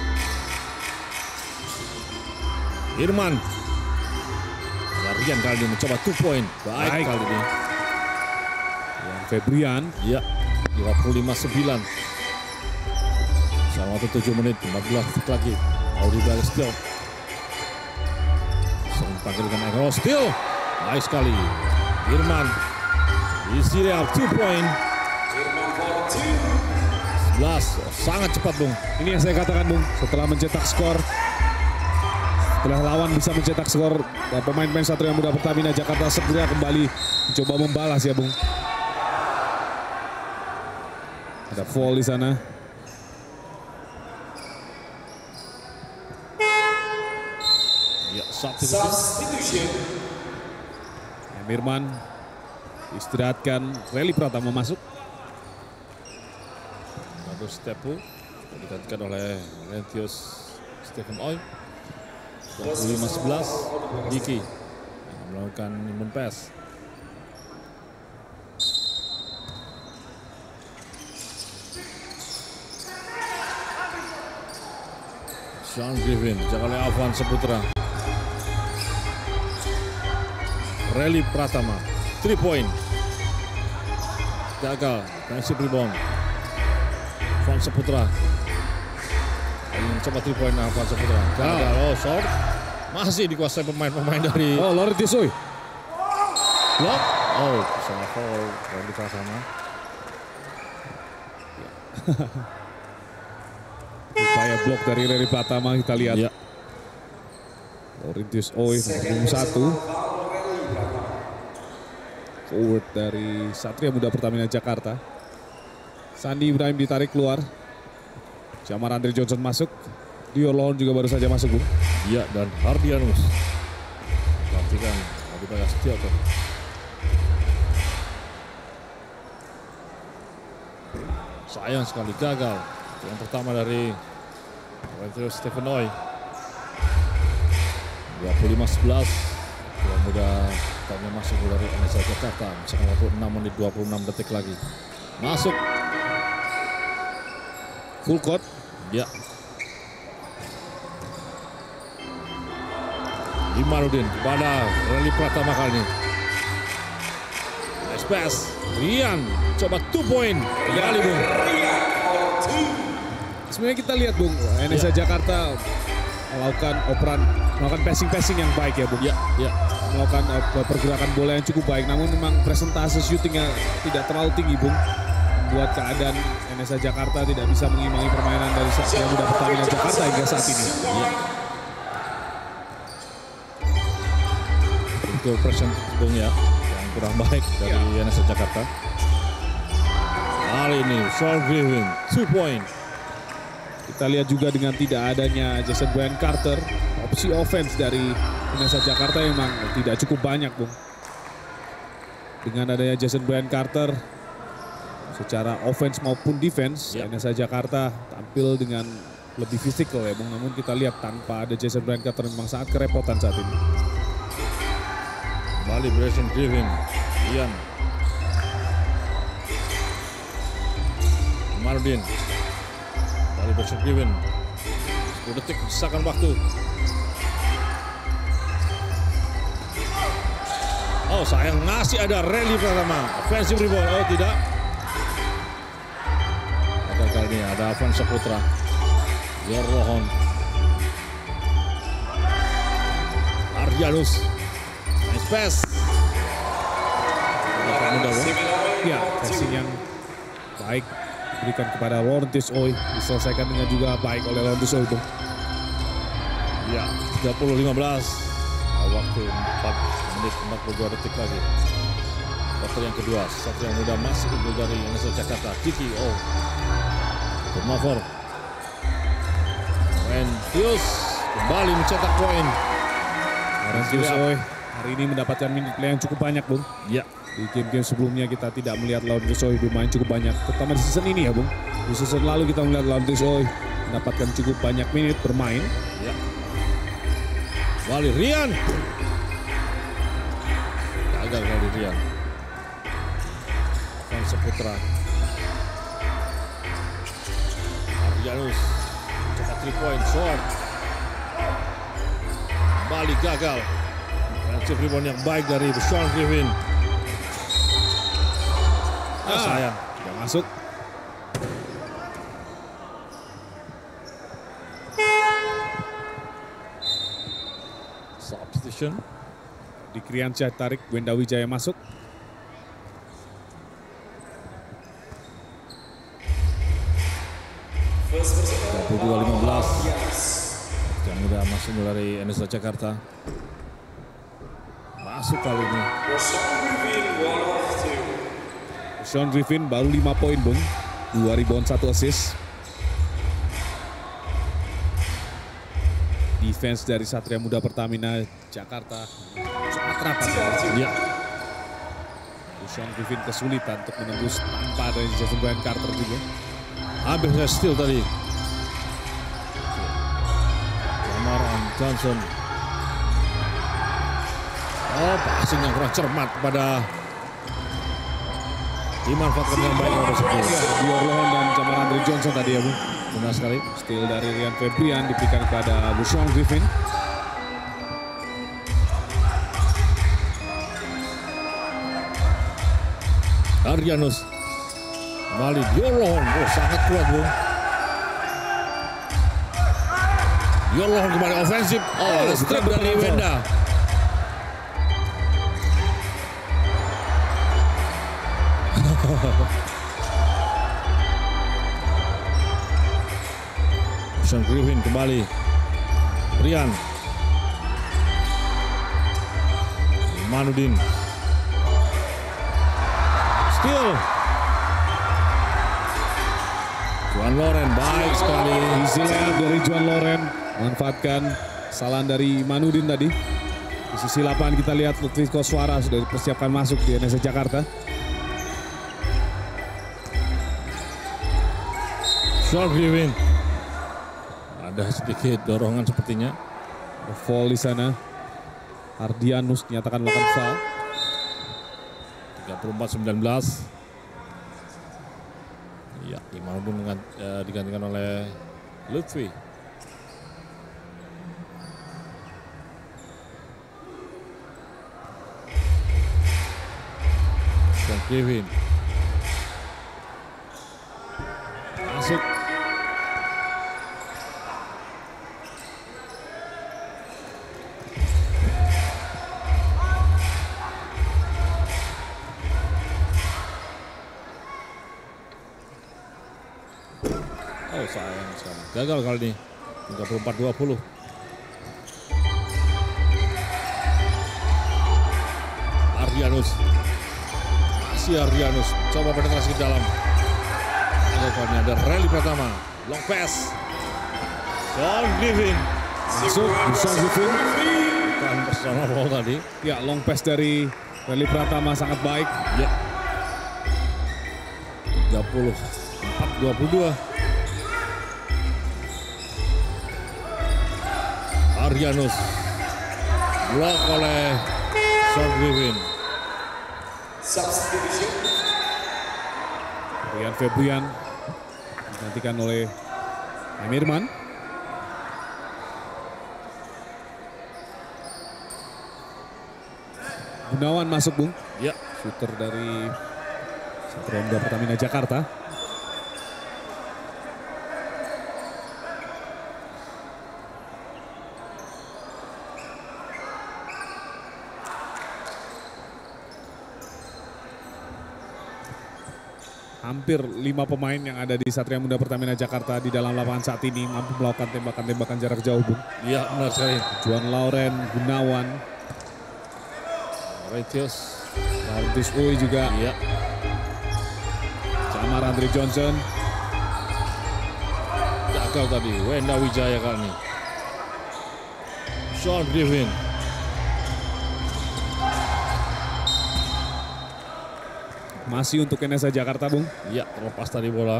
Irman. Rian kali ini mencoba 2 point. Baik kali ini. Febrian. Ya. 25-9. Selama waktu 7 menit. 14 detik lagi. Audi Bagastio. Sering panggil dengan Eko Steal. Baik sekali. Irman. Isi real 2 point. 11. Sangat cepat Bung. Ini yang saya katakan Bung. Setelah mencetak skor. Setelah lawan bisa mencetak skor. Pemain-pemain Satria Muda Pertamina Jakarta segera kembali mencoba membalas ya Bung. Ada foul di sana. Ya, substitution. Irman istirahatkan, Rally Pratama masuk. Lalu Stepu digantikan oleh Lentius Stephen Oy. 25-11. Diki melakukan imbun pass. Sean Griffin dijaga oleh Avan Seputra. Rally Pratama 3 point. Gagal. Defensive rebound. Avan Seputra. Ingin coba 3 point Avan Seputra. Gagal. Oh short. Masih dikuasai pemain-pemain dari. Oh Loren Tisoy. Block. Oh salah foul Rally Pratama. Upaya blok dari Rally Pratama kita lihat. Ya. Laurentius Oy nomor 1. Forward dari Satria Muda Pertamina Jakarta. Sandi Ibrahim ditarik keluar. Jamar Andre Johnson masuk. Dio Lon juga baru saja masuk, Bu. Iya, dan Hardianus. Gantikan Audi Bagastio. Sayang sekali gagal. Yang pertama dari Lorenzo Stefanoy. 25-11. Yang muda kami masuk dari NSA Jakarta. Misalkan waktu 6 menit 26 detik lagi. Masuk. Full court. Ya. Imanudin kepada Rally Pratama kali ini. Nice pass. Rian coba 2 point. Kembali Bung. Sebenarnya kita lihat Bung, NSA Jakarta melakukan passing yang baik ya Bung. Ya. Melakukan pergerakan bola yang cukup baik. Namun memang presentase syutingnya tidak terlalu tinggi Bung. Buat keadaan NSA Jakarta tidak bisa mengimbangi permainan dari Satria Muda Pertamina Jakarta hingga saat ini. Ya. Itu present Bung ya, yang kurang baik dari NSA Jakarta. Kali ini Sean Griffin 2 point. Kita lihat juga dengan tidak adanya Jason Brian Carter, opsi offense dari NSA Jakarta memang tidak cukup banyak Bung. Dengan adanya Jason Brian Carter, secara offense maupun defense, NSA Jakarta tampil dengan lebih fisikal ya Bung. Namun kita lihat tanpa ada Jason Brian Carter memang sangat kerepotan saat ini. Kembali Jason Griffin, Ian. Marudin. Dari Jason Griffin. 10 detik sisakan waktu. Oh sayang, masih ada Rally Pratama. Offensive rebound, oh tidak. Ada kali ini ada Avanza Putra. Yorrohon. Arjanus. Nice pass. Ya, passing yang baik diberikan kepada Laurentius Oi, diselesaikan dengan juga baik oleh Laurentius Oi Bung. Ya, 30-15. Waktu 4 menit 42 detik lagi. Waktu yang kedua, Satria Muda masih unggul dari NSA Jakarta. Kiki, Turnover. Laurentius kembali mencetak poin. Laurentius Oi hari ini mendapatkan minute play yang cukup banyak Bung. Ya. Di game-game sebelumnya kita tidak melihat Laurentius Oi bermain cukup banyak. Terutama di season ini ya Bung. Di season lalu kita melihat Laurentius Oi mendapatkan cukup banyak menit bermain. Ya. Wali Rian. Gagal kali Rian. Avanza Putra. Arjanus. Cetak 3 point short. Kembali gagal. Offensive rebound yang baik dari Sean Griffin. Sayang. Tidak masuk. Substitution. Di Kriansyah tarik, Wenda Wijaya masuk. Yang muda masuk dari NSA Jakarta. Masuk kali ini. Sean Griffin baru 5 poin Bung. 2 rebound 1 assist. Defense dari Satria Muda Pertamina Jakarta sangat rapat. Ya. Sean Griffin kesulitan untuk menembus tanpa dari Jason Brian Carter juga. Hampir saya steal tadi. Cameron Johnson. Passing yang kurang cermat pada dimanfaatkan dengan baik oleh Sepuluh. Yorrohon dan Jamal Andre Johnson tadi ya Bung. Benar sekali. Steal dari Rian Febrian diberikan kepada Sean Griffin. Arjanus. Kembali Yorrohon. Sangat kuat Bung. Yorrohon kembali ofensif. Strip dari Wenda. Sean Griffin kembali. Rian. Manudin. Steal. Juan Loren baik sekali. Easy layup dari Juan Loren. Manfaatkan kesalahan dari Manudin tadi. Di sisi lapangan kita lihat Lutfi Koswara sudah dipersiapkan masuk di NSA Jakarta. Sean Griffin. Ada sedikit dorongan sepertinya. Foul di sana. Ardianus nyatakan melakukan foul. 34-19. Ya, Imam pun digantikan oleh Lutfi. Sean Griffin. Masuk. Oh sayang sekali. Gagal kali ini. 34-20. Ardianus. Masih Ardianus. Coba penetrasi ke dalam. Ada rally pertama. Long pass. Sean Griffin. Masuk. Sean Griffin. Bukan personal foul tadi. Ya, long pass dari Rally Pratama sangat baik. Ya. 34-22. Ardianus blok oleh Sean Griffin. Rian Febrian digantikan oleh Emirman. Gunawan masuk, Bung. Ya. Shooter dari Satria Muda Pertamina Jakarta. Hampir 5 pemain yang ada di Satria Muda Pertamina Jakarta di dalam lapangan saat ini mampu melakukan tembakan-tembakan jarak jauh, Bung. Iya, benar sekali. Juan Lauren, Gunawan, Laurentius Uy juga. Iya. Camar Andre Johnson. Gagal tadi, Wenda Wijaya kali ini. Sean Griffin. Masih untuk NSA Jakarta, Bung. Iya, terlepas tadi bola.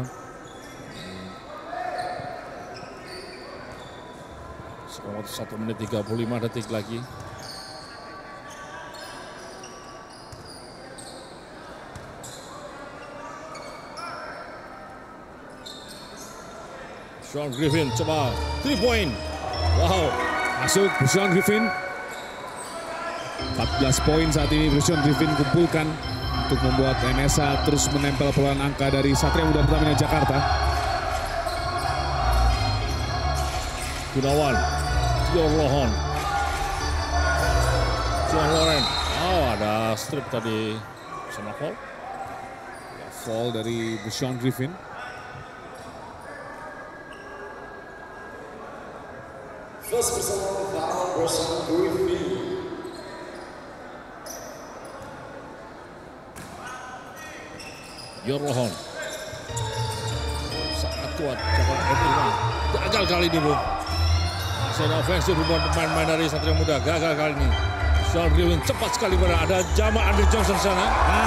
Skor 1 menit 35 detik lagi. Sean Griffin coba 3 point. Wow. Masuk Sean Griffin. 14 poin saat ini Sean Griffin kumpulkan untuk membuat NSA terus menempel peluang angka dari Satria Muda Pertamina Jakarta. Gunawan, John Lauren. Oh, ada strip tadi sama foul. Foul dari Sean Griffin. First personal foul Sean Griffin. Yorlohon sangat kuat cakupan Emirman. Gagal kali ini, Bung. Masih ada ofensif buat pemain-pemain dari Satria Muda. Gagal kali ini. Sean Griffin cepat sekali berada. Ada Jamal Andre Johnson sana.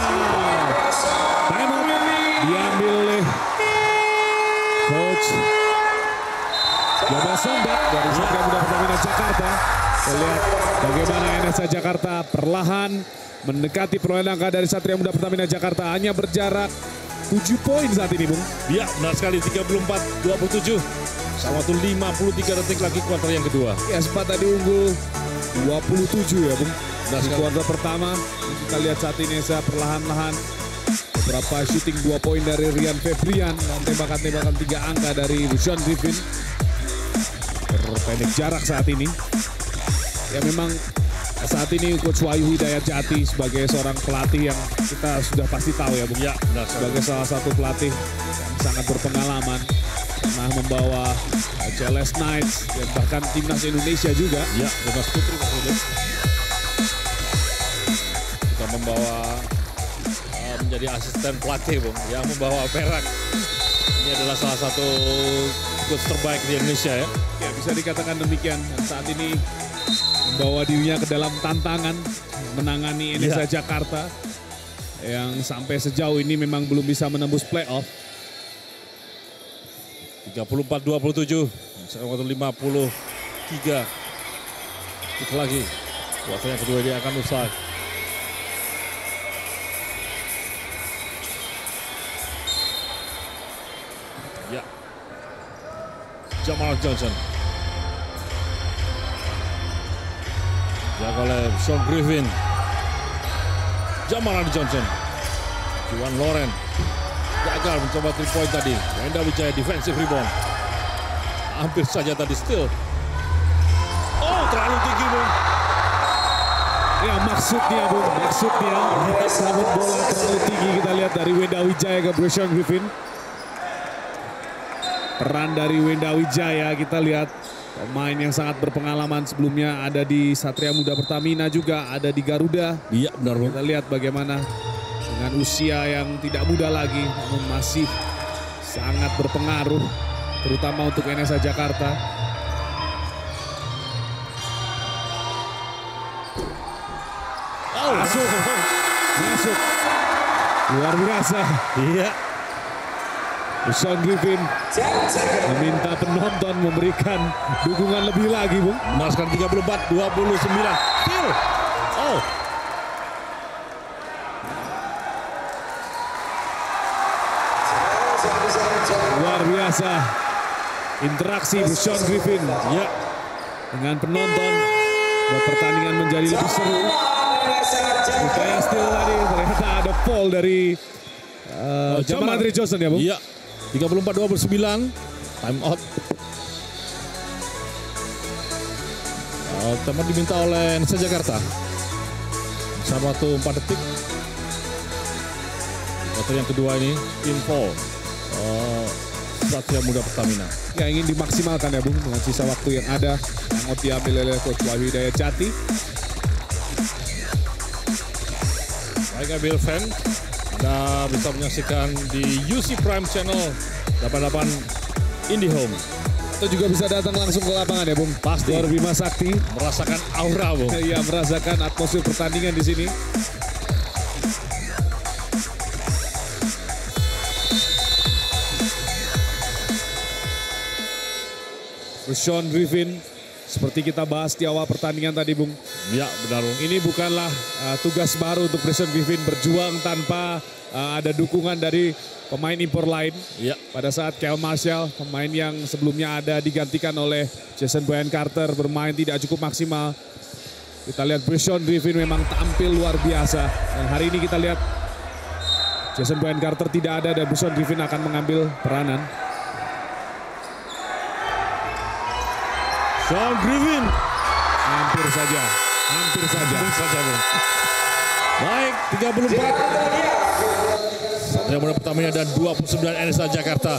Time out diambil oleh Coach Jabal Sondak dari Satria Muda Pertamina Jakarta. Kita lihat bagaimana NSA Jakarta perlahan mendekati perolehan angka dari Satria Muda Pertamina Jakarta. Hanya berjarak 7 poin saat ini, Bung. Ya, benar sekali. 34-27. Sama tuh 53 detik lagi kuarter yang kedua. Ya, sempat tadi unggul 27 ya, Bung. Di kuarter pertama, kita lihat saat ini saya perlahan-lahan beberapa shooting 2 poin dari Rian Febrian dan tembakan-tembakan 3 angka dari Sean Griffin. Berpendek jarak saat ini. Ya, memang saat ini Coach Wahyu Hidayat Jati sebagai seorang pelatih yang kita sudah pasti tahu ya, Bung. Ya, benar. Sebagai salah satu pelatih yang sangat berpengalaman, pernah membawa CLS Knights dan bahkan timnas Indonesia juga. Ya, timnas putri maksudnya. Kita membawa menjadi asisten pelatih, Bung, yang membawa perak. Ini adalah salah satu coach terbaik di Indonesia ya. Ya, bisa dikatakan demikian. Dan saat ini membawa dirinya ke dalam tantangan menangani NSA Jakarta yang sampai sejauh ini memang belum bisa menembus playoff. 34-27. Sekarang waktu 53. Detik lagi. Kuarter yang kedua dia akan usai. Ya. Jamal Johnson. Jaga oleh Sean Griffin. Jamal Johnson. Juan Loren. Gagal mencoba 3 point tadi. Wenda Wijaya defensive rebound. Hampir saja tadi steal. Oh, terlalu tinggi, Bung. Ya maksudnya, Bung. Maksudnya sabut bola terlalu tinggi. Kita lihat dari Wenda Wijaya ke Sean Griffin. Peran dari Wenda Wijaya kita lihat pemain yang sangat berpengalaman sebelumnya ada di Satria Muda Pertamina juga, ada di Garuda. Iya benar. Kita lihat bagaimana dengan usia yang tidak muda lagi namun masih sangat berpengaruh terutama untuk NSA Jakarta. Oh, masuk. Luar biasa. Iya. Sean Griffin meminta penonton memberikan dukungan lebih lagi, Bung. Masukkan 34-29. Steal. Oh. Luar biasa. Interaksi Sean Griffin ya dengan penonton buat pertandingan menjadi lebih seru. Bukannya steal tadi ternyata ada foul dari Jamal Andre Johnson ya, Bung? Iya. 34-29, time out. Teman diminta oleh NSA Jakarta. Sama waktu 4 detik. Kuarter yang kedua ini, info Satria Muda Pertamina. Ya ingin dimaksimalkan ya, Bung, dengan sisa waktu yang ada. Yang mau diambil oleh Coach Wahyu Hidayat Jati. Baik, IBL fan. Anda bisa menyaksikan di UC Prime Channel 88 IndyHome. Atau juga bisa datang langsung ke lapangan ya, Bung. Pasti. Luar Bima Sakti. Merasakan aura, Bung. Iya, merasakan atmosfer pertandingan di sini. Sean Griffin, seperti kita bahas di awal pertandingan tadi, Bung. Ya, benar, Bung. Ini bukanlah tugas baru untuk Sean Griffin berjuang tanpa ada dukungan dari pemain impor lain. Ya. Pada saat Kyle Marshall, pemain yang sebelumnya ada digantikan oleh Jason Boyan Carter, bermain tidak cukup maksimal. Kita lihat Sean Griffin memang tampil luar biasa. Dan hari ini kita lihat Jason Boyan Carter tidak ada dan Sean Griffin akan mengambil peranan. Sean Griffin. Hampir saja. Bung. Baik, 34. Satria Muda Pertamina dan 29 NSA Jakarta.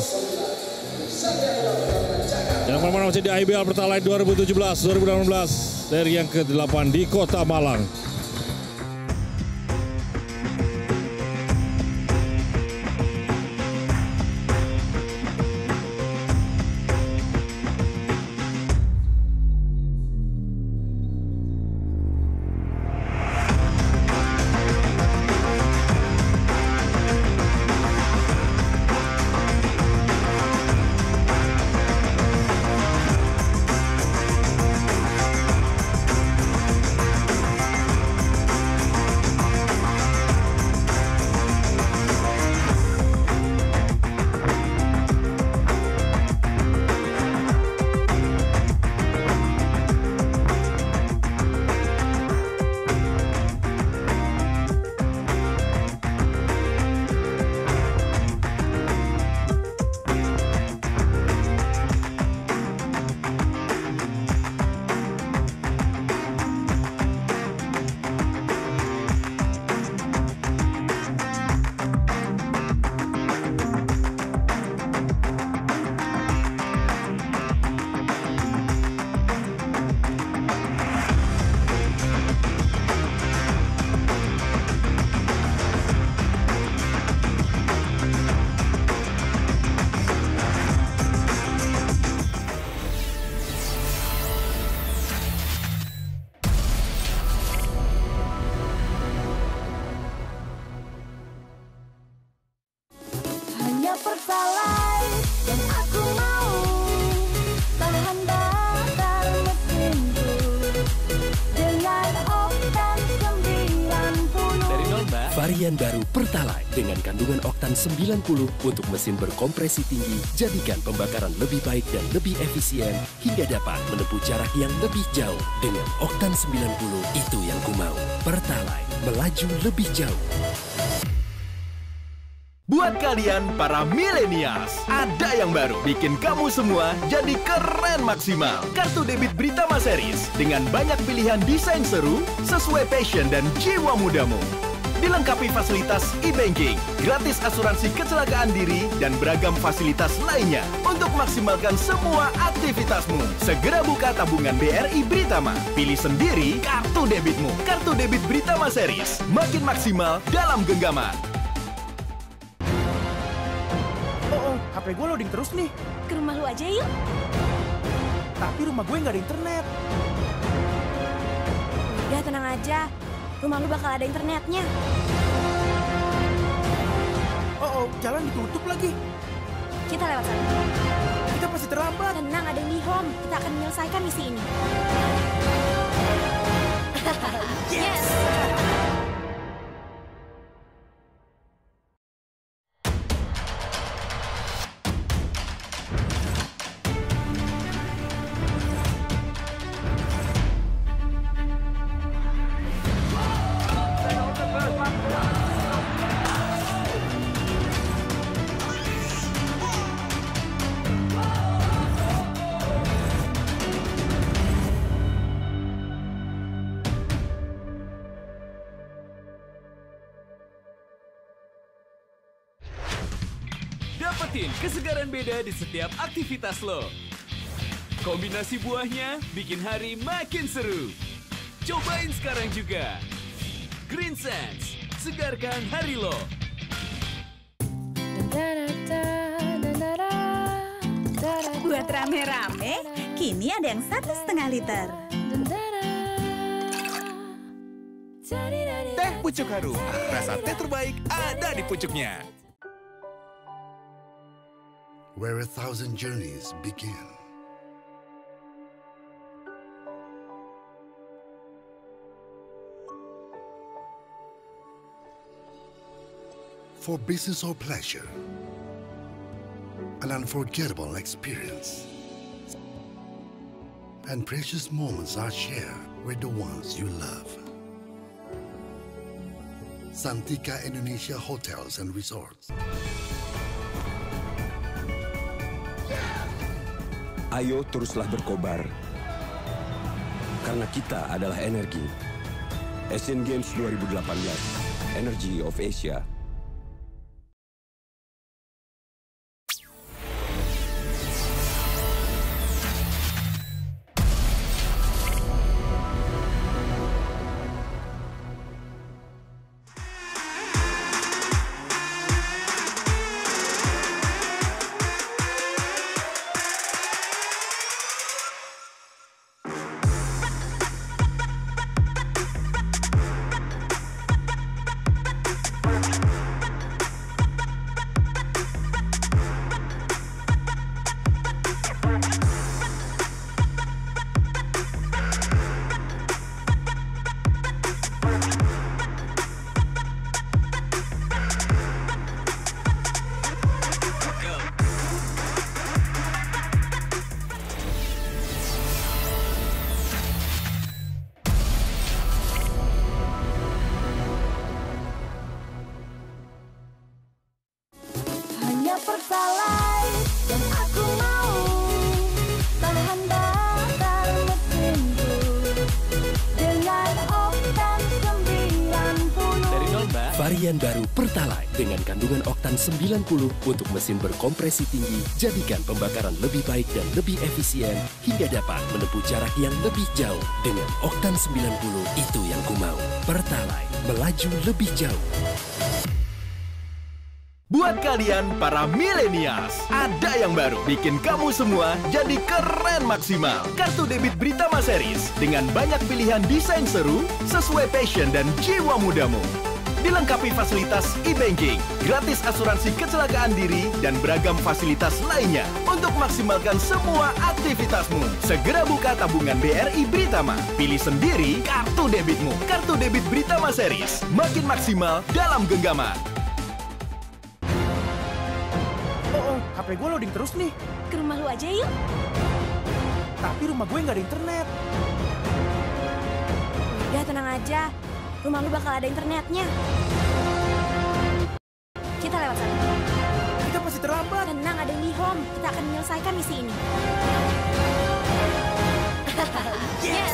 Jangan kemana-mana, masih di IBL Pertalite 2017-2018. Seri yang ke-8 di Kota Malang. Pertalite yang aku mau. Varian baru Pertalite dengan kandungan oktan 90 untuk mesin berkompresi tinggi, jadikan pembakaran lebih baik dan lebih efisien hingga dapat menempuh jarak yang lebih jauh. Dengan oktan 90, itu yang ku mau. Pertalite, melaju lebih jauh. Buat kalian para milenials, ada yang baru bikin kamu semua jadi keren maksimal. Kartu debit Britama Series dengan banyak pilihan desain seru sesuai passion dan jiwa mudamu. Dilengkapi fasilitas e-banking, gratis asuransi kecelakaan diri, dan beragam fasilitas lainnya untuk maksimalkan semua aktivitasmu. Segera buka tabungan BRI Britama. Pilih sendiri kartu debitmu. Kartu debit Britama Series, makin maksimal dalam genggaman. HP gue loading terus nih. Ke rumah lu aja yuk. Tapi rumah gue nggak ada internet. Udah tenang aja. Rumah lu bakal ada internetnya. Jalan ditutup lagi. Kita lewat sana. Kita pasti terlambat. Tenang, ada Nihom. Kita akan menyelesaikan misi ini. Yes! Dapetin kesegaran beda di setiap aktivitas lo. Kombinasi buahnya bikin hari makin seru. Cobain sekarang juga. Green Sense, segarkan hari lo. Buat rame-rame, kini ada yang 1,5 liter. Teh pucuk harum, rasa teh terbaik ada di pucuknya. Where 1,000 journeys begin. For business or pleasure, an unforgettable experience. And precious moments are shared with the ones you love. Santika Indonesia Hotels and Resorts. Ayo teruslah berkobar, karena kita adalah energi. Asian Games 2018, Energy of Asia. Varian baru Pertalite dengan kandungan oktan 90 untuk mesin berkompresi tinggi, jadikan pembakaran lebih baik dan lebih efisien hingga dapat menempuh jarak yang lebih jauh. Dengan oktan 90, itu yang ku mau. Pertalite, melaju lebih jauh. Buat kalian para milenials, ada yang baru bikin kamu semua jadi keren maksimal. Kartu debit Britama Series dengan banyak pilihan desain seru sesuai passion dan jiwa mudamu. dilengkapi fasilitas e-banking, gratis asuransi kecelakaan diri, dan beragam fasilitas lainnya untuk maksimalkan semua aktivitasmu. Segera buka tabungan BRI Britama. Pilih sendiri kartu debitmu. Kartu debit Britama Series, makin maksimal dalam genggaman. HP gue loading terus nih. Ke rumah lu aja yuk. Tapi rumah gue nggak ada internet. Udah tenang aja. Rumah lu bakal ada internetnya. Kita lewat sana. Kita pasti terlambat. Tenang, ada di home. Kita akan menyelesaikan misi ini. Yes!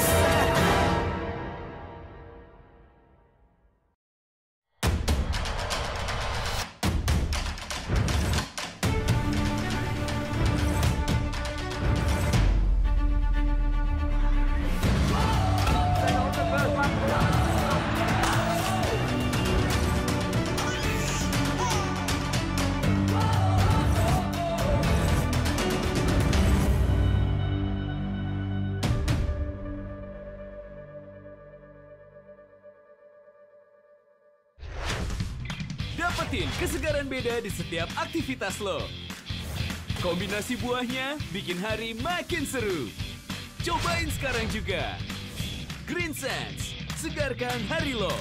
Dapetin kesegaran beda di setiap aktivitas lo. Kombinasi buahnya bikin hari makin seru. Cobain sekarang juga. Green Sense, segarkan hari lo.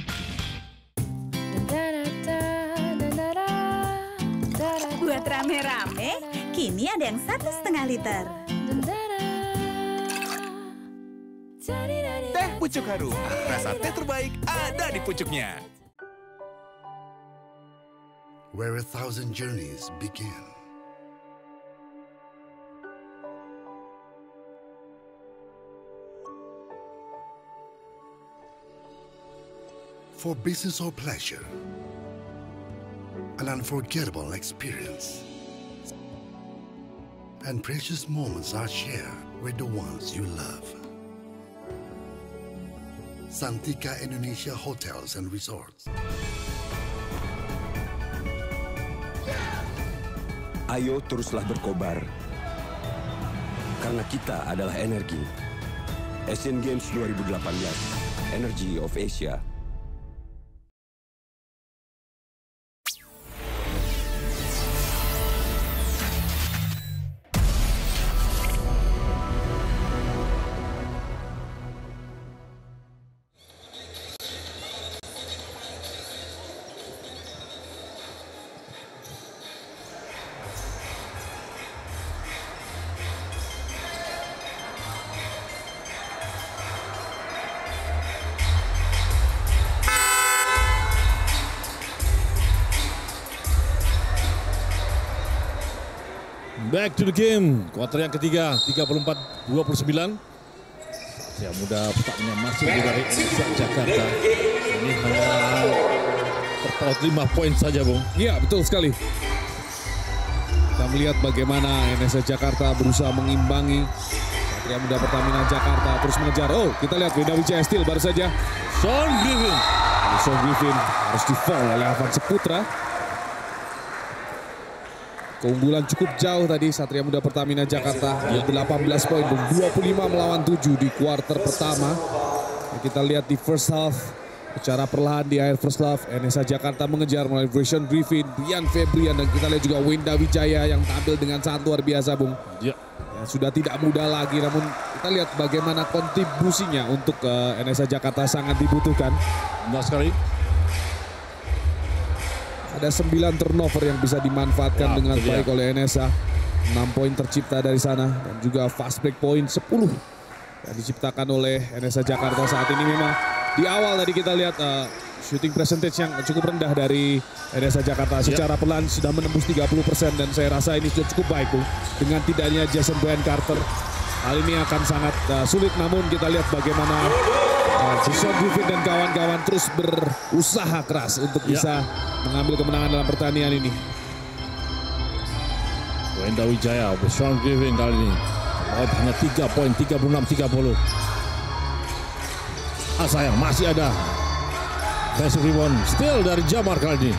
Buat rame-rame, kini ada yang 1,5 liter. Teh pucuk harum. Rasa teh terbaik ada di pucuknya. Where 1,000 journeys begin. For business or pleasure, an unforgettable experience. And precious moments are shared with the ones you love. Santika Indonesia Hotels and Resorts. Ayo teruslah berkobar. Karena kita adalah energi. Asian Games 2018, Energy of Asia. Back to the game, kuarter yang ketiga, 34-29. Satria Muda pertamanya masuk dari NSA Jakarta. Ini hanya terpaut 5 poin saja, Bung. Iya, betul sekali. Kita melihat bagaimana NSA Jakarta berusaha mengimbangi Satria Muda Pertamina Jakarta terus mengejar. Oh, kita lihat Winda Wijaya Steel baru saja. Sean Griffin. Sean Griffin harus di-foul oleh Avan Saputra. Keunggulan cukup jauh tadi Satria Muda Pertamina Jakarta. 18 poin, 25 melawan 7 di kuarter pertama. Kita lihat di first half. Secara perlahan di akhir first half, NSA Jakarta mengejar melalui Sean Griffin, Brian Febrian, dan kita lihat juga Winda Wijaya yang tampil dengan sangat luar biasa, Bung. Ya, sudah tidak mudah lagi, namun kita lihat bagaimana kontribusinya untuk NSA Jakarta sangat dibutuhkan. Benar sekali. Ada 9 turnover yang bisa dimanfaatkan dengan baik oleh NSA. 6 poin tercipta dari sana dan juga fast break point 10 yang diciptakan oleh NSA Jakarta saat ini. Memang di awal tadi kita lihat shooting percentage yang cukup rendah dari NSA Jakarta. Secara pelan sudah menembus 30% dan saya rasa ini sudah cukup baik, Bu. Dengan tidaknya Jason Brian Carter, hal ini akan sangat sulit, namun kita lihat bagaimana Sean Griffin dan kawan-kawan terus berusaha keras untuk bisa mengambil kemenangan dalam pertandingan ini. Winda Wijaya, Sean Griffin kali ini hanya 3 poin, 36-30. Sayang, masih ada basic rebound still dari Jamar kali ini.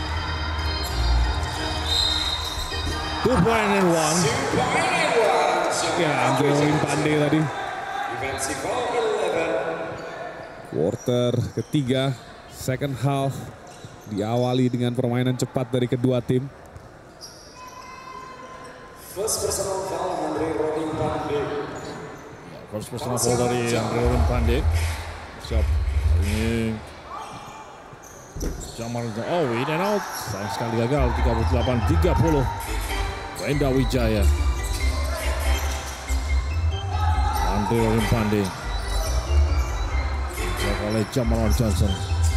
2 point and 1. Ya, Andre Olin Pandey tadi. Quarter ketiga, Second half diawali dengan permainan cepat dari kedua tim. First personal foul dari Rodin Pandey. First personal foul dari Rodin Pandey. Siap. Ini Jamal, in and out. Sayang sekali gagal, 38-30. Wenda Wijaya. Rodin Pandey. Dijaga oleh Jamal Johnson.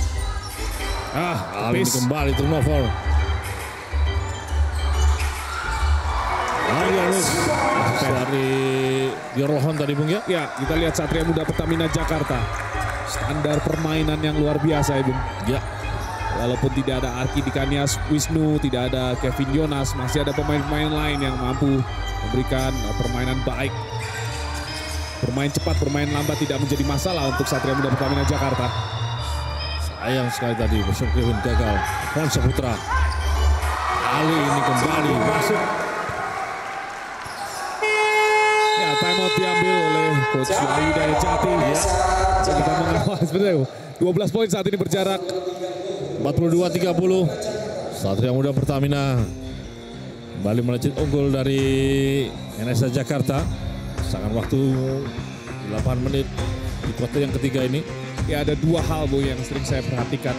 Kali ini kembali turnover. Arianus dari Yorlohon tadi Bung ya? Ya, kita lihat Satria Muda Pertamina Jakarta. Standar permainan yang luar biasa ya Bung. Ya. Walaupun tidak ada Arki Dikanias Wisnu, tidak ada Kevin Jonas, masih ada pemain-pemain lain yang mampu memberikan permainan baik. Bermain cepat, bermain lambat tidak menjadi masalah untuk Satria Muda Pertamina Jakarta. Sayang sekali tadi, Besok Kevin gagal. Fon Saputra. Kali ini kembali masuk. Ya, timeout diambil oleh Coach Ayu Daya Jati. Ya. Kita mengawal sebenarnya 12 poin saat ini berjarak. 42-30. Satria Muda Pertamina kembali melejit unggul dari NSA Jakarta. Sangat waktu 8 menit di kuarter yang ketiga ini. Ya, ada dua hal Bu yang sering saya perhatikan.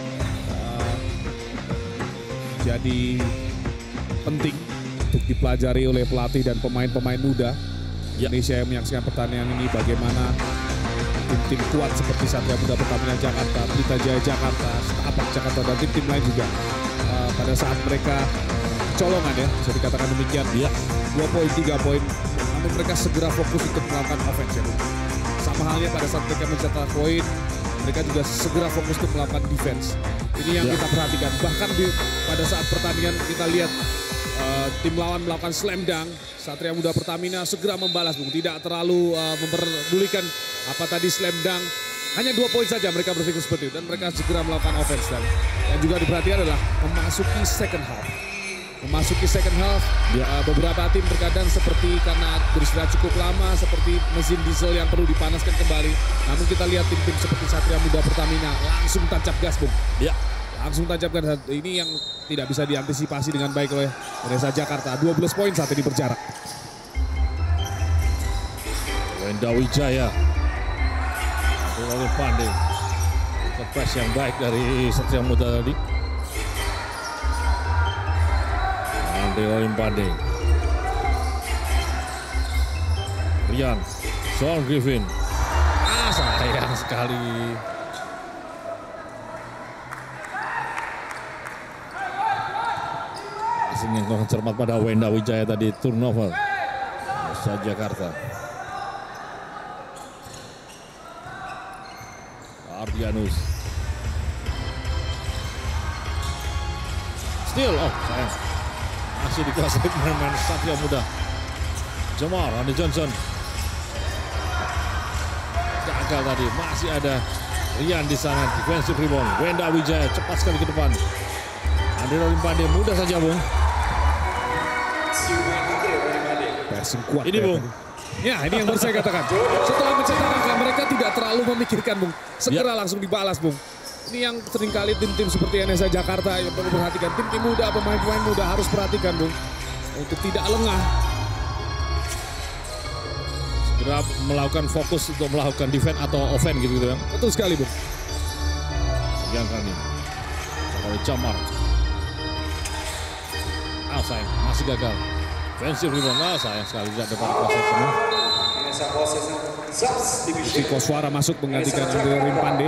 Jadi penting untuk dipelajari oleh pelatih dan pemain-pemain muda Indonesia yang menyaksikan pertandingan ini, bagaimana tim-tim kuat seperti Satria Muda Pertamina Jakarta, Pelita Jaya Jakarta, Setapak Jakarta dan tim-tim lain juga pada saat mereka kecolongan ya, bisa dikatakan demikian, 2 poin, 3 poin, namun mereka segera fokus untuk melakukan offense ya. Sama halnya pada saat mereka mencetak poin, mereka juga segera fokus untuk melakukan defense. Ini yang kita perhatikan. Bahkan pada saat pertandingan kita lihat tim lawan melakukan slam dunk, Satria Muda Pertamina segera membalas Bung. Tidak terlalu memperdulikan apa tadi slam dunk. Hanya 2 poin saja mereka berpikir seperti itu. Dan mereka segera melakukan offense. Dan yang juga diperhatikan adalah memasuki second half. Memasuki second half, beberapa tim terkadang seperti karena beristirahat cukup lama, seperti mesin diesel yang perlu dipanaskan kembali. Namun kita lihat tim-tim seperti Satria Muda Pertamina langsung tancap gas Bung. Ya. Langsung tancap gas. Ini yang tidak bisa diantisipasi dengan baik oleh NSA Jakarta. 12 poin saat ini berjarak. Wenda Wijaya. Oleh Pandey. Press yang baik dari Satria Muda tadi. Rodin Pandey. Rian. Sean Griffin. Sayang sekali. Asing yang kurang cermat pada Wenda Wijaya tadi, turnover. NSA Jakarta. Ardianus. Steal, sayang. Masih dikuasai pemain Satria Muda. Jamal, Randy Johnson. Gagal tadi, masih ada Rian di sana, defensive rebound. Wenda Wijaya cepat sekali ke depan. Rodin Pandey mudah saja Bung. Passing kuat ini Bung. Ya, ini yang baru saya katakan. Setelah mencetak angka, mereka tidak terlalu memikirkan Bung. Segera langsung dibalas Bung. Ini yang seringkali tim-tim seperti NSA Jakarta yang perlu perhatikan. Tim-tim muda, pemain-pemain muda harus perhatikan Bung. Untuk tidak lengah. Segera melakukan fokus untuk melakukan defense atau offense gitu ya. Betul sekali Bung. Yang kali ini. Oleh Jamar. Sayang, masih gagal. Defensive rebound, sayang sekali tidak dapat kuasai penuh. Viko Suara masuk menggantikan Rodin Pandey.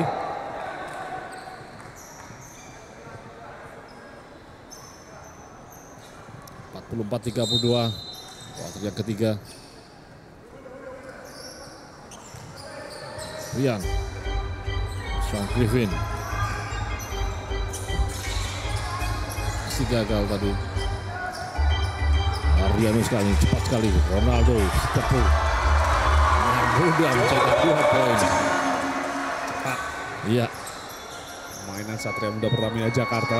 44-32, kuarter yang ketiga. Rian, Sean Griffin, masih gagal tadi. Arianus sekali, cepat sekali. Ronaldo, Stepu, mudah mencetak 2 poin. Cepat. Iya. Permainan Satria Muda Pertamina Jakarta.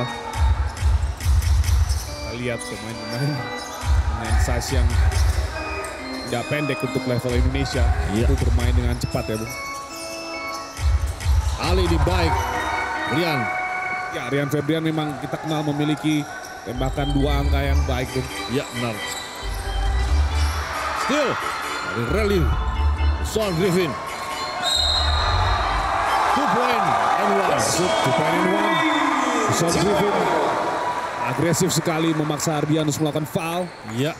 Lihat pemain-pemain dengan size yang tidak pendek untuk level Indonesia itu bermain dengan cepat ya Bung. Kali ini baik, Rian Ya, Rian Febrian memang kita kenal memiliki tembakan 2 angka yang baik, Bung. Ya, benar. Still dari rally Sean Griffin. 2 point and 1. 2 point and 1. Sean Griffin agresif sekali memaksa Ardianus melakukan foul. Ya.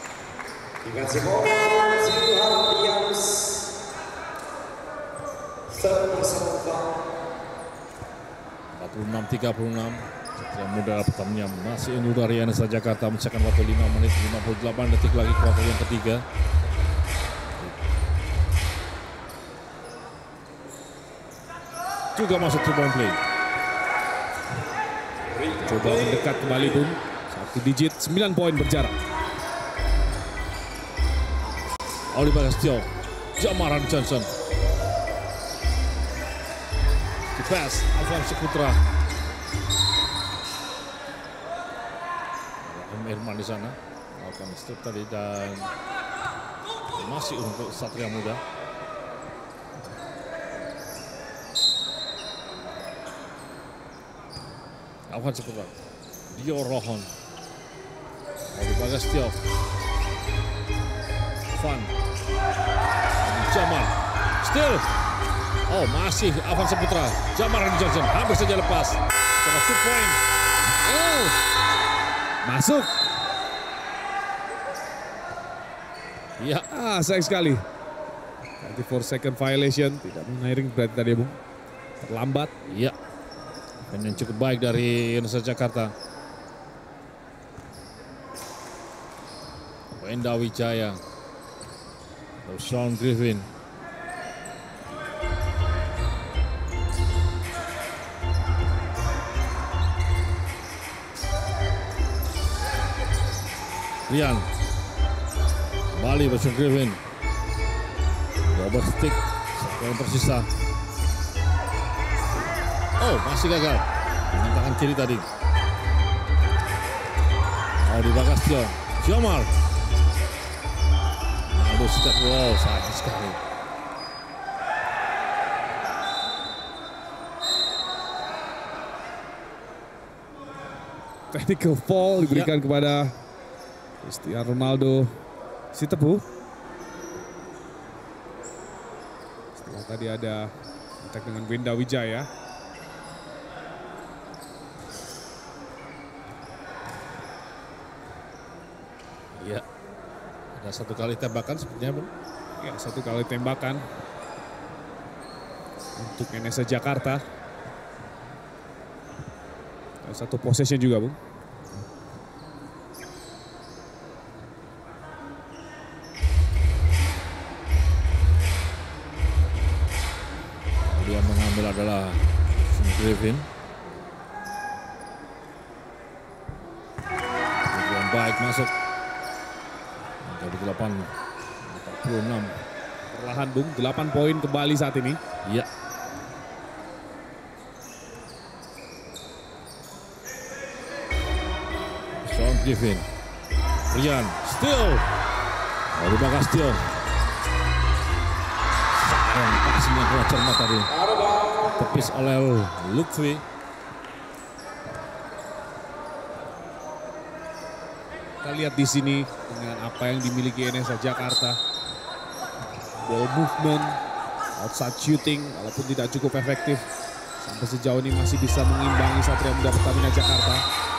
46-36. Satria Muda pertamanya masih unggul dari NSA Jakarta mencetakkan waktu 5 menit 58 detik lagi kuartal yang ketiga. Juga masuk 2-point play. Coba mendekat kembali, Bung. 1 digit, 9 poin berjarak. Oliver Castillo, Jamaran Johnson. Di pass, Alvan Saputra. Irman di sana melakukan strip tadi dan masih untuk Satria Muda. Alvan Saputra, Dior Rohon, Oliver Castillo, Van, Jamal, still. Oh, masih Alvan Saputra, Jamaran Johnson hampir saja lepas. Coba 2 point. Oh, masuk. Ya, sayang sekali. 24 second violation, tidak mengiring berarti tadi, Bung. Terlambat. Iya. Dan yang cukup baik dari Indonesia Jakarta. Wenda Wijaya. Sean Griffin. Rian. Kembali bersama Griffin. Double stick. Yang tersisa. Oh, masih gagal. Dengan tangan kiri tadi. Oliver Castillo. Jamal. Lalu step wall. Sayang sekali. Technical foul diberikan kepada Cristiano Ronaldo Sitepu. Setelah tadi ada kontak dengan Wenda Wijaya. Ya, ada 1 kali tembakan sepertinya, Bung. Ya, 1 kali tembakan untuk NSA Jakarta. Dan 1 possession juga, Bung. Dia mengambil adalah Griffin. Yang baik masuk. Jadi 8-46. Perlahan, Bung. 8 poin kembali saat ini. Iya. Sean Griffin. Rian. Still. Oliver Castillo. Sayang passing yang kurang cermat tadi. Tepis oleh Lutfi. Kita lihat di sini dengan apa yang dimiliki NSA Jakarta. Ball movement, outside shooting, walaupun tidak cukup efektif. Sampai sejauh ini masih bisa mengimbangi Satria Muda Pertamina Jakarta.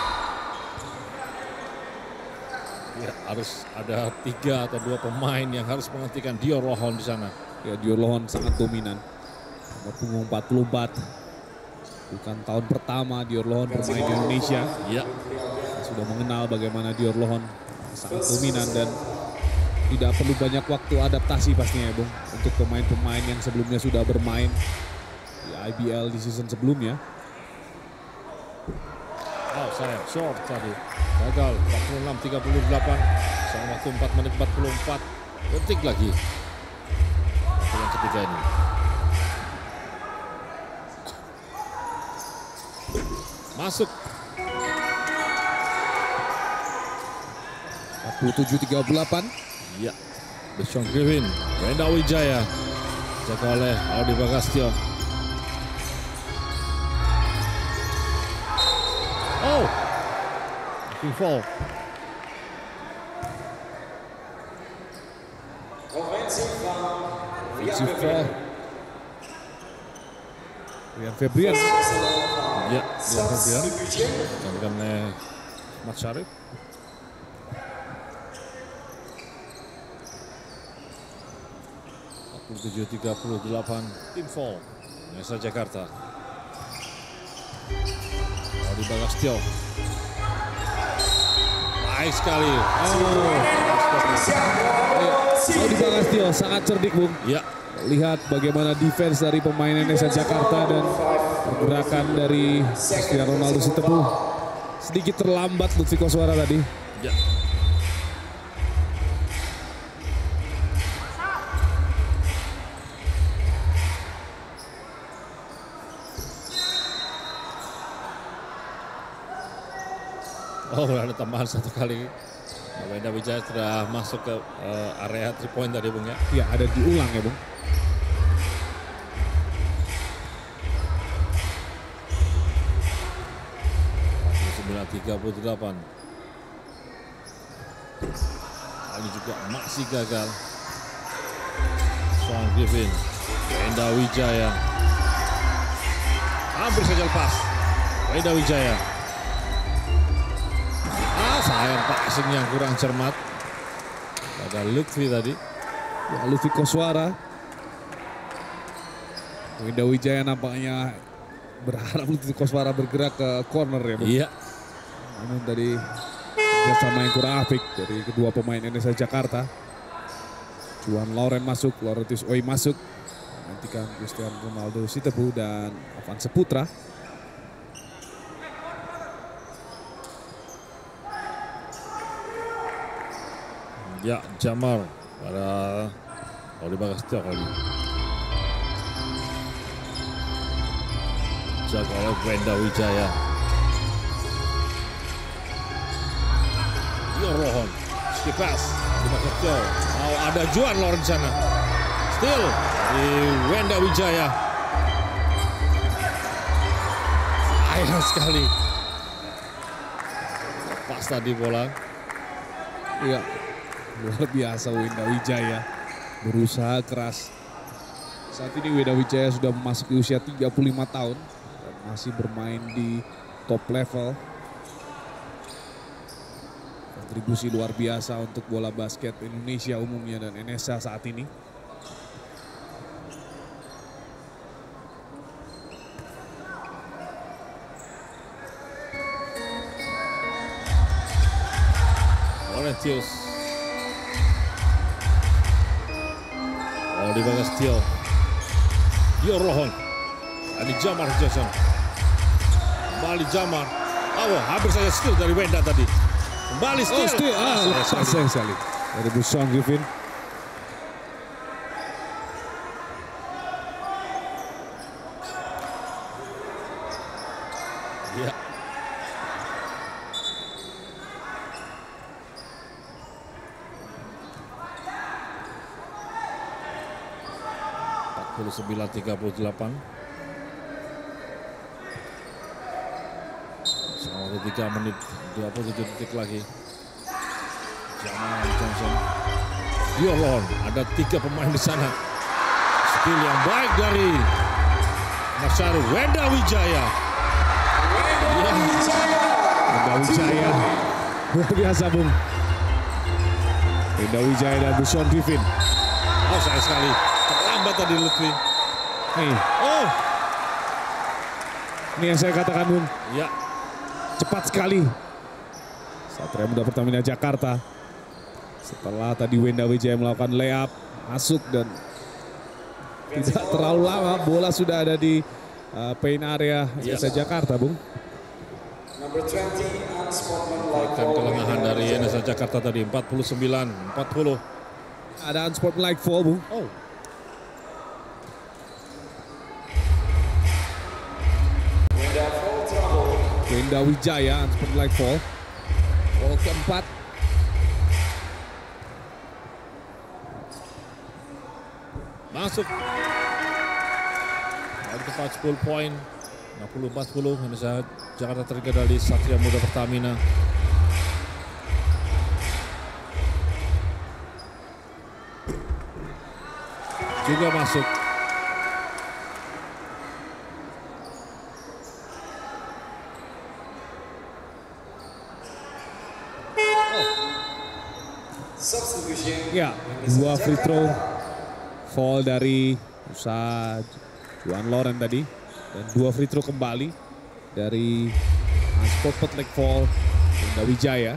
Ya, harus ada 3 atau 2 pemain yang harus menghentikan Dior Rohon di sana. Ya, Dior Rohon sangat dominan. Nomor punggung 44. Bukan tahun pertama Dior Rohon bermain di Indonesia. Ya. Sudah mengenal bagaimana Dior Rohon sangat dominan dan tidak perlu banyak waktu adaptasi pastinya, Bung, untuk pemain-pemain yang sebelumnya sudah bermain di IBL di season sebelumnya. Oh, sayang, short tadi. Gagal, 46-38. Sama waktu 4 menit 44 detik lagi. Waktu yang ketiga ini. Masuk. 47-38. Ya, Sean Griffin, Wenda Wijaya, jaga oleh Oliver Castillo. Oh, fall. Offensive foul. Rian Febrian. Ya, Rian Febrian. Digantikan oleh Ahmad Syarif. (47-38) tim foul. Nesa Jakarta. Di Bagastio. Baik sekali. Di Bagastio sangat cerdik, Bung. Ya. Lihat bagaimana defense dari pemain NSA Jakarta dan pergerakan dari Cristiano Ronaldo Sitepu. Sedikit terlambat Lutfi Koswara tadi. Ya. Oh, ada tambahan satu kali. Wenda Wijaya sudah masuk ke area 3 point tadi, Bung ya. Ya, ada diulang ya, Bung. (39-38). Ini juga masih gagal. Sean Griffin, Wenda Wijaya. Hampir saja lepas. Wenda Wijaya. Sayang passing yang kurang cermat. Ada Lutfi tadi. Ya, Lutfi Koswara. Wenda Wijaya nampaknya berharap Lutfi Koswara bergerak ke corner ya, Bung. Iya. Namun tadi kerjasama yang kurang apik dari kedua pemain NSA Jakarta. Juan Lauren masuk, Laurentius Oi masuk. Nantikan Cristiano Ronaldo Sitepu dan Avan Seputra. Ya, Jamar pada Oli Bagastio kali ini. Jaga oleh Wenda Wijaya. Rohon, skip pass di Bagastio. Oh, ada Juan Lauren di sana. Still di Wenda Wijaya. Sayang sekali. Pas tadi bola. Iya. Luar biasa Wenda Wijaya, berusaha keras. Saat ini Wenda Wijaya sudah memasuki usia 35 tahun dan masih bermain di top level. Kontribusi luar biasa untuk bola basket Indonesia umumnya dan NSA saat ini. Laurentius. Di Bagastio. Dior Rohon. Ada Jamar Jason. Kembali Jamar. Oh, hampir saja skill dari Wenda tadi. Kembali skill. Lepas sekali. Dari Buson Griffin. Ya. (39-38). Selama 3 menit 27 detik lagi. Jamal Johnson. Diolon, ada 3 pemain di sana. Skill yang baik dari Masyarul. Wenda Wijaya. Wenda Wijaya. Luar biasa, Bung. Wenda Wijaya dan Buson Griffin. Oh, sayang sekali. Terlambat tadi Lutfi. Oh. Ini yang saya katakan, Bung. Ya. Cepat sekali. Satria Muda Pertamina Jakarta. Setelah tadi Wenda Wijaya melakukan layup, masuk dan tidak terlalu lama bola sudah ada di paint area NSA Jakarta, Bung. Berikan kelengahan dari NSA Jakarta tadi 49-40. Ada unsportsmanlike foul, Bung. Oh. Wenda Wijaya unsportsmanlike foul. Foul keempat. Masuk. Dari tempat 10 poin. 60-40 Indonesia Jakarta tertinggal dari Satria Muda Pertamina. Juga masuk. Ya, 2 free throw fall dari usaha Juan Loren tadi, dan 2 free throw kembali dari Sport Petlek Fall Winda Wijaya.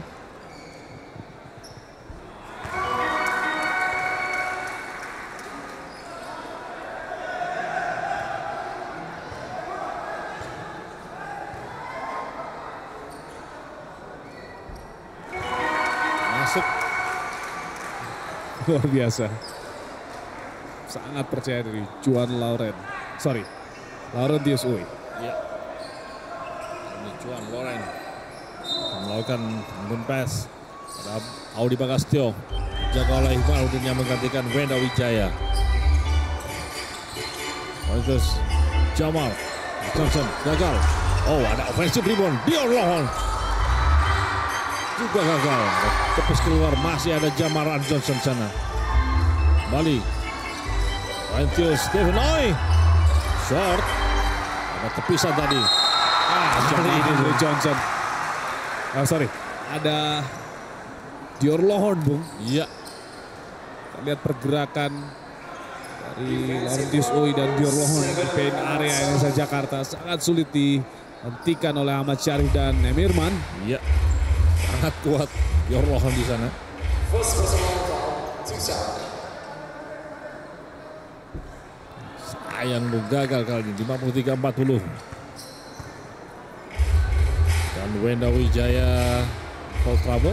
Masuk. Luar biasa. Sangat percaya diri Juan Lauren. Sorry, Laurentius Uy. Ya. Ini Juan Loren melakukan run pass pada Audi Bagastio. Jaga oleh Iqbaluddin yang menggantikan Wenda Wijaya. Terus Jamal Johnson gagal. Oh, ada offensive rebound. Dion Lohon juga gagal. Tepis keluar, masih ada Jamaran Johnson sana. Kembali. Laurentius Stephen Oi. Short. Ada tepisan tadi. Jadi ini dari Johnson. Sorry. Ada Dior Lohon, Bung. Iya. Kita lihat pergerakan dari Laurentius Oi dan Dior Lohon di paint area NSA Jakarta. Sangat sulit dihentikan oleh Ahmad Syarif dan Emirman. Iya. Sangat kuat Dior Lohon di sana. Sayang Bung, gagal kali ini 53-40. Dan Wenda Wijaya foul trouble.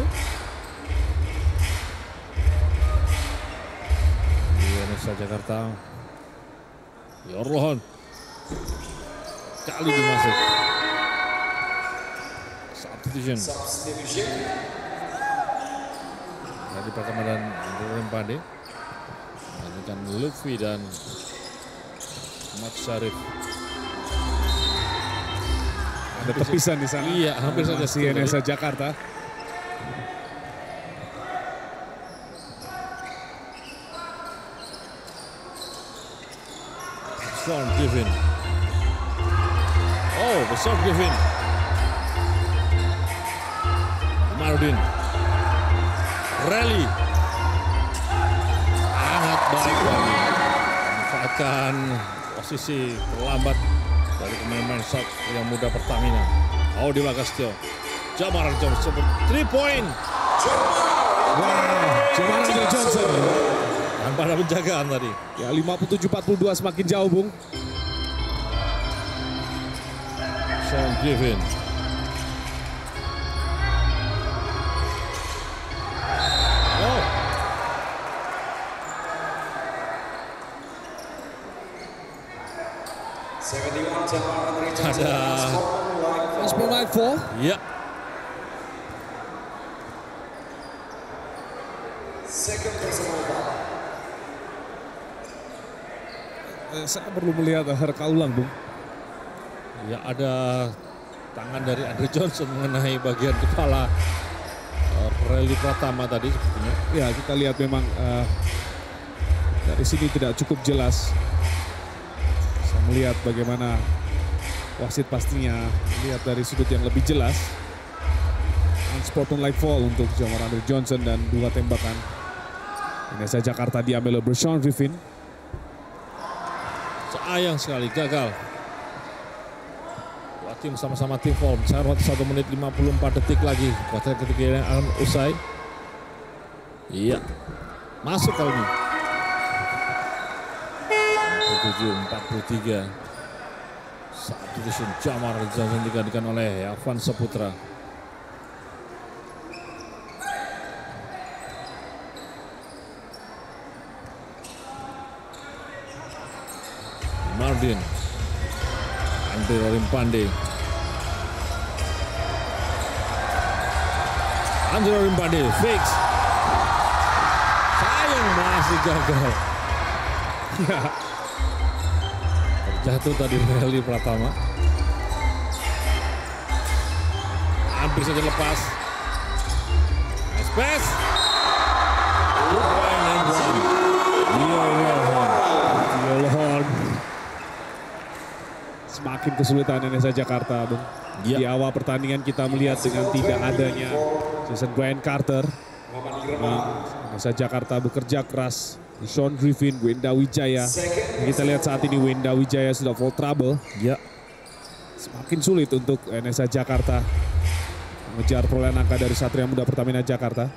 Di NSA Jakarta. Dior Lohon kali dimasuk. Substitution. Dari pertama dan Rempade. Menggantikan Lutfi dan Ahmad Syarif. Ada tepisan di sana. Iya, hampir saja si NSA Jakarta. Sean Griffin. Oh, besar Griffin. Marudin. Rally. Sangat baik lagi. Memanfaatkan posisi terlambat dari pemain-pemain shot yang muda Pertamina. Audi Bagastio. Jamaran Johnson 3 point. Wow, Jamaran Johnson. Tanpa ada penjagaan tadi. Ya 57-42 semakin jauh, Bung. Sean Griffin. Oh. Ada Sportline Fall. Iya. Saya perlu melihat reka ulang, Bung. Ya, ada tangan dari Andre Johnson mengenai bagian kepala Rally Pratama tadi sepertinya. Ya, kita lihat memang dari sini tidak cukup jelas. Saya melihat bagaimana wasit pastinya melihat dari sudut yang lebih jelas. Unsportsmanlike fall untuk Jamar Andre Johnson dan 2 tembakan. NSA Jakarta diambil oleh Sean Griffin. Sayang sekali, gagal. Dua tim sama-sama tim foul. Sekarang waktu 1 menit 54 detik lagi. Kuarter ketiga yang akan usai. Iya, masuk kali ini. 47-43. Substitution Jamar Johnson digantikan oleh Afan Saputra. Mardin, Andre Rimpande, fix, sayang masih gagal. Ya, terjatuh tadi Rally Pratama. hampir saja lepas. Nice pass. Yolohon. Semakin kesulitan NSA Jakarta, Bung. Di awal pertandingan kita melihat dengan tidak adanya Jason Brian Carter, NSA Jakarta bekerja keras. Sean Griffin, Wenda Wijaya. Kita lihat saat ini Wenda Wijaya sudah full trouble. Ya. Semakin sulit untuk NSA Jakarta mengejar perolehan angka dari Satria Muda Pertamina Jakarta.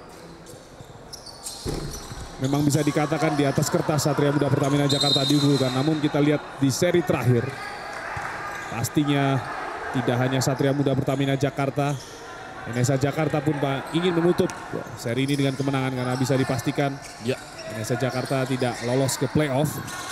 Memang bisa dikatakan di atas kertas Satria Muda Pertamina Jakarta diunggulkan. Namun kita lihat di seri terakhir, pastinya tidak hanya Satria Muda Pertamina Jakarta, NSA Jakarta pun ingin menutup seri ini dengan kemenangan karena bisa dipastikan ya, NSA Jakarta tidak lolos ke playoff.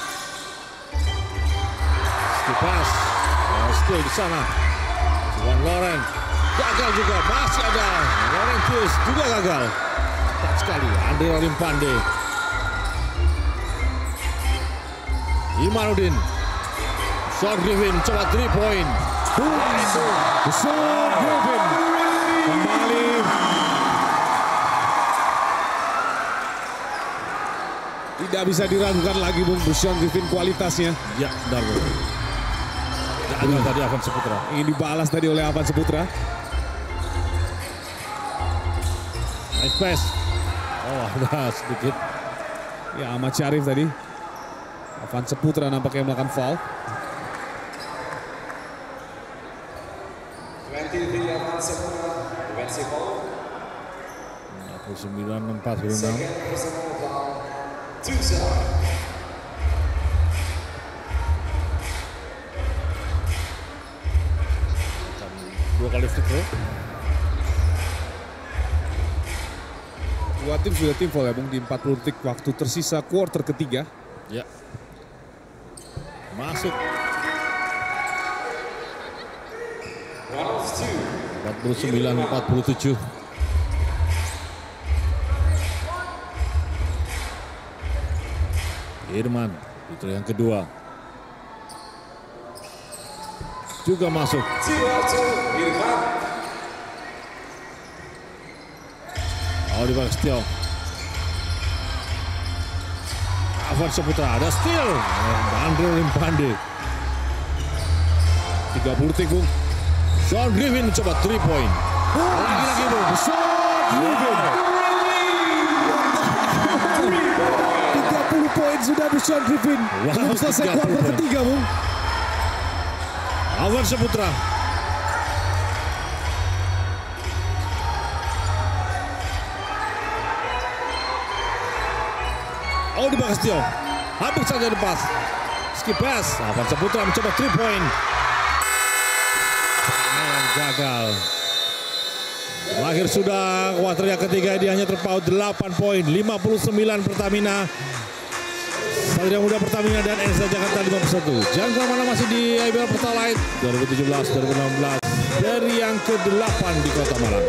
Pass, still di sana. Juan Loren gagal juga, masih ada Laurentius juga gagal. Tepat sekali, Andre Olimpande. Imanuddin, Sean Griffin coba 3 point. Sean Griffin kembali. Tidak bisa diragukan lagi, Bung, Sean Griffin kualitasnya. Ya, benar. Gagal tadi Avan Saputra. Ini dibalas tadi oleh Avan Saputra. Nice pass. Oh, ada sedikit. Ya, Ahmad Syarif tadi. Avan Saputra nampaknya melakukan foul. 49-46. Dua kali free throw. Dua tim sudah tim foul ya, Bung, di 40 detik waktu tersisa quarter ketiga. Ya. Masuk. 49-47. Irman, itu yang kedua. Juga masuk. Oliver Steele. Avan Saputra, ada steal. Andre Olimpande. 30 detik, Bung. Sean Griffin mencoba 3 point. Lagi-lagi, Bung. Sean Griffin. 30 poin sudah di Sean Griffin. Belum selesai kuarter ketiga, Bung. Avan Saputra. Oliver Steele. Hampir saja lepas. Skip pass. Avan Saputra mencoba 3 point. Gagal. Akhir sudah kuarter yang ketiga, dia hanya terpaut 8 poin. 59 Pertamina, Satria Muda Pertamina dan NSA Jakarta 51. Jangan kemana-mana, masih di IBL Pertalite 2017-2016 dari yang ke-8 di Kota Malang.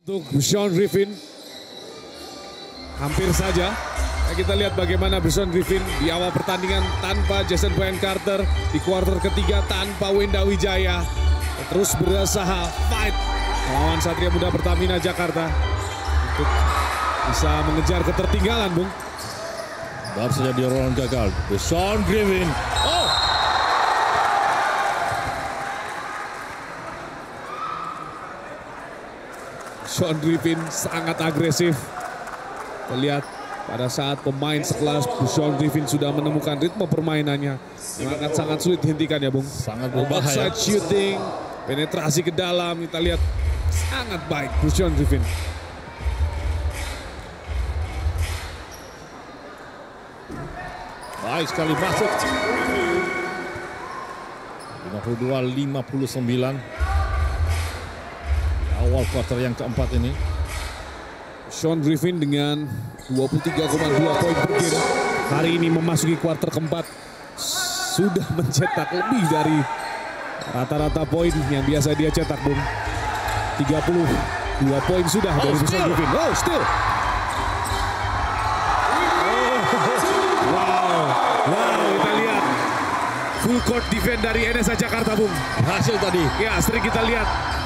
Untuk Bushon Griffin. Hampir saja. Nah, kita lihat bagaimana Bushon Griffin di awal pertandingan tanpa Jason Brian Carter. Di kuarter ketiga tanpa Wenda Wijaya. Terus berusaha fight melawan Satria Muda Pertamina Jakarta. Untuk bisa mengejar ketertinggalan, Bung. Baru saja di Roland gagal. Bushon Griffin. Oh! Bushon Griffin sangat agresif. Terlihat pada saat pemain sekelas Bushon Griffin sudah menemukan ritme permainannya yang akan sangat sulit dihentikan ya, Bung. Sangat berbahaya. Outside shooting, penetrasi ke dalam, kita lihat sangat baik Bushon Griffin. Baik sekali masuk. 52-59. Awal kuarter yang keempat ini. Bushon Griffin dengan 23,2 poin per game. Hari ini memasuki kuarter keempat. Sudah mencetak lebih dari rata-rata poin yang biasa dia cetak, Bung. 32 poin sudah dari Bushon Griffin. Oh, still. Wow, kita lihat full court defense dari NSA Jakarta, Bung. Hasil tadi. Ya, sering kita lihat.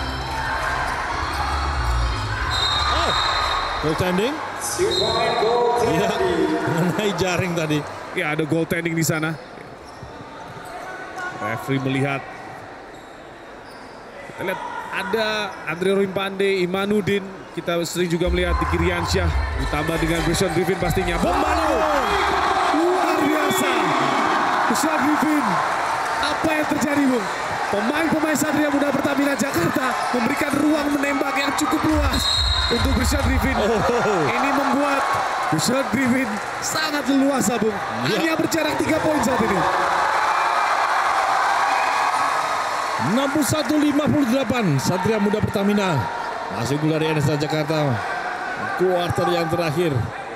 Oh, goaltending. Iya, mengenai jaring tadi. Ya, ada goaltending di sana. Referee melihat. Kita lihat ada Andre Rimpande, Imanuddin. Kita sering juga melihat di Kiriansyah. Ditambah dengan Bushon Griffin pastinya. Bombano! Luar biasa. Bushon Griffin. Apa yang terjadi, Bung? Pemain-pemain Satria Muda Pertamina Jakarta memberikan ruang menembak yang cukup luas untuk Bushon Griffin. Ini membuat Bushon Griffin sangat leluasa, Bung. Hanya berjarak 3 poin saat ini. 61-58 Satria Muda Pertamina masih gol dari NSA Jakarta. Kuarter yang terakhir.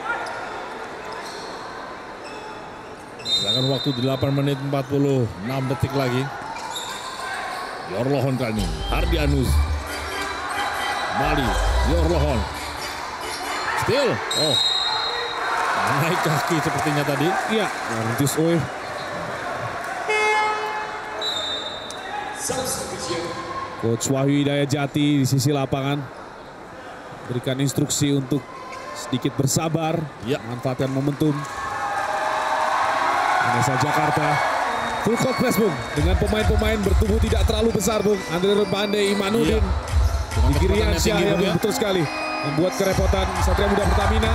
Sedangkan waktu 8 menit 46 detik lagi. Yorlohon kali ini. Hardianus. Mali. Yorlohon. Still. Oh. Naik kaki sepertinya tadi. Iya. Lantis Oi. Coach Wahyu Hidayat Jati di sisi lapangan berikan instruksi untuk sedikit bersabar, manfaatkan momentum. NSA Jakarta full court press, Bung, dengan pemain-pemain bertubuh tidak terlalu besar, Bung. Andre Rimpande, Imanuddin, di Kiriansyah yang betul sekali membuat kerepotan Satria Muda Pertamina.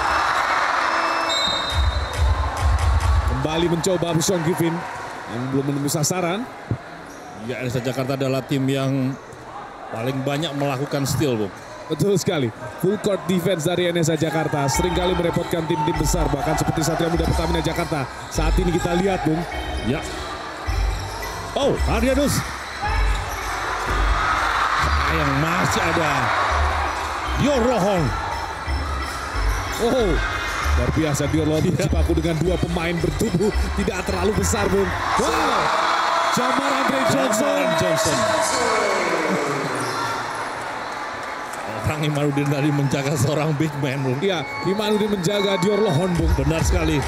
Kembali mencoba Bushon Griffin yang belum menemui sasaran. Ya, NSA Jakarta adalah tim yang paling banyak melakukan steal, Bung. Betul sekali. Full court defense dari NSA Jakarta seringkali merepotkan tim-tim besar, bahkan seperti Satria Muda Pertamina Jakarta. Saat ini kita lihat, Bung. Ya. Oh, Hardianus. Sayang masih ada Yorlohon. Oh, luar biasa Yorlohon berjibaku dengan 2 pemain bertubuh tidak terlalu besar, Bung. Wow. Jamar Andre Johnson. Orang Imanuddin tadi menjaga seorang big man, Bung. Iya, Imanuddin menjaga Yorlohon, Bung. Benar sekali.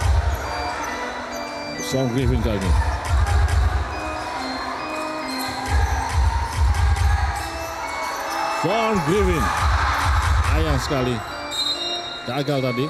Bushon Griffin kali ini. Bushon Griffin. Sayang sekali. Gagal tadi.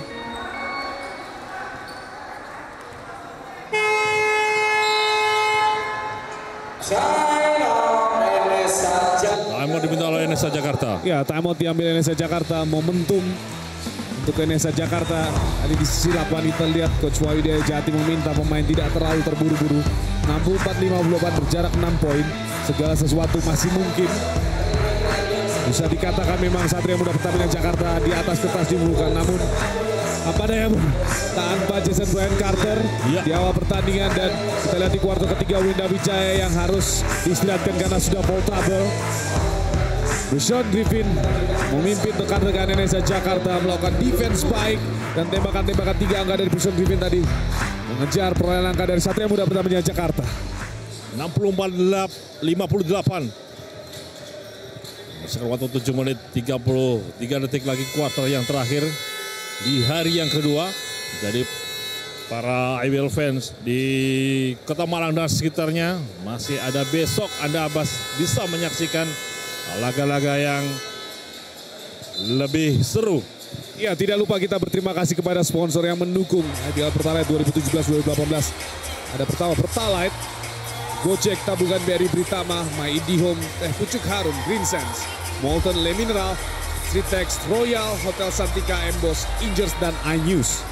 Timeout diminta oleh NSA Jakarta. Ya, timeout diambil NSA Jakarta. Momentum untuk NSA Jakarta. Tadi di sisi lapangan kita lihat Coach Wahyu Hidayat Jati meminta pemain tidak terlalu terburu-buru. 64-58 berjarak 6 poin. Segala sesuatu masih mungkin. Bisa dikatakan memang Satria Muda Pertamina Jakarta di atas kertas dibutuhkan, namun apa daya, Bung, tanpa Jason Brian Carter di awal pertandingan, dan kita lihat di kuarter ketiga Wenda Wijaya yang harus diistirahatkan karena sudah foul trouble. Bushon Griffin memimpin rekan-rekan NSA Jakarta melakukan defense baik dan tembakan-tembakan 3 angka dari Bushon Griffin tadi mengejar perolehan angka dari Satria Muda Pertamina Jakarta. 64-58. Sekarang waktu 7 menit 33 detik lagi kuarter yang terakhir di hari yang kedua. Jadi para IBL fans di Kota Malang dan sekitarnya masih ada besok Anda bisa menyaksikan laga-laga yang lebih seru. Ya, tidak lupa kita berterima kasih kepada sponsor yang mendukung IBL Pertalite 2017-2018. Ada pertama Pertalite, Gojek Tabungan BRI Britama, My IndiHome, Teh Pucuk Harum, Green Sense, Molten Le Mineral, Streetex, Royal, Hotel Santika, Embos, Ingers, dan iNews.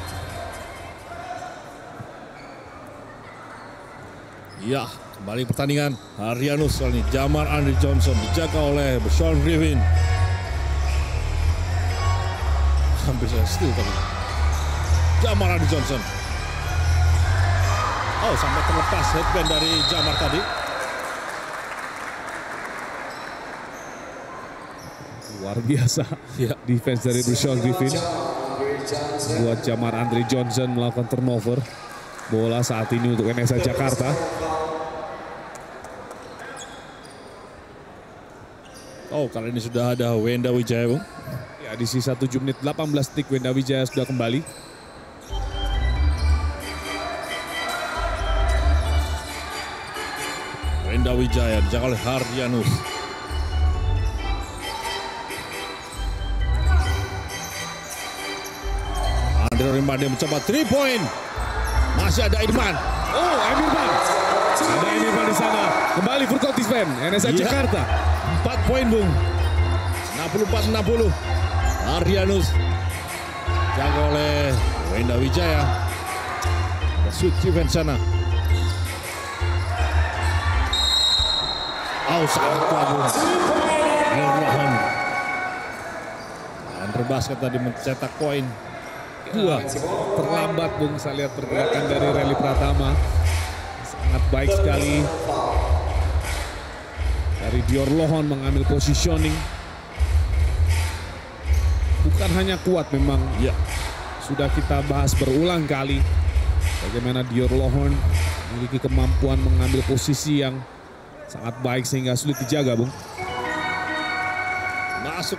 Ya, kembali pertandingan Haryanus kali ini. Jamar Andre Johnson dijaga oleh Sean Griffin. Hampir saya steal tadi. Jamar Andre Johnson. Oh, sampai terlepas headband dari Jamar tadi. Luar biasa defense dari Sean Griffin. Buat Jamar Andre Johnson melakukan turnover. Bola saat ini untuk NSA Jakarta. Oh, kali ini sudah ada Wenda Wijaya, Bung. Ya, di sisa 7 menit 18 detik Wenda Wijaya sudah kembali. Wenda Wijaya dijaga oleh Haryanus. Andre Rimpande mencoba 3 point. Masih ada Irman. Oh, Emirman. Ada Emirman di sana. Kembali Furkotisven, NSA Jakarta. 4 poin, Bung. 64-60. Haryanus jaga oleh Wenda Wijaya. Ada shoot defense sana. Oh, sangat kuat, Bung. Nurrohan. Andre Basket tadi mencetak poin. 2. Terlambat, Bung. Saya lihat pergerakan dari Rally Pratama. Sangat baik sekali. Dari Dior Lohon mengambil positioning. Bukan hanya kuat memang. Ya. Sudah kita bahas berulang kali. Bagaimana Dior Lohon memiliki kemampuan mengambil posisi yang sangat baik sehingga sulit dijaga, Bung. Masuk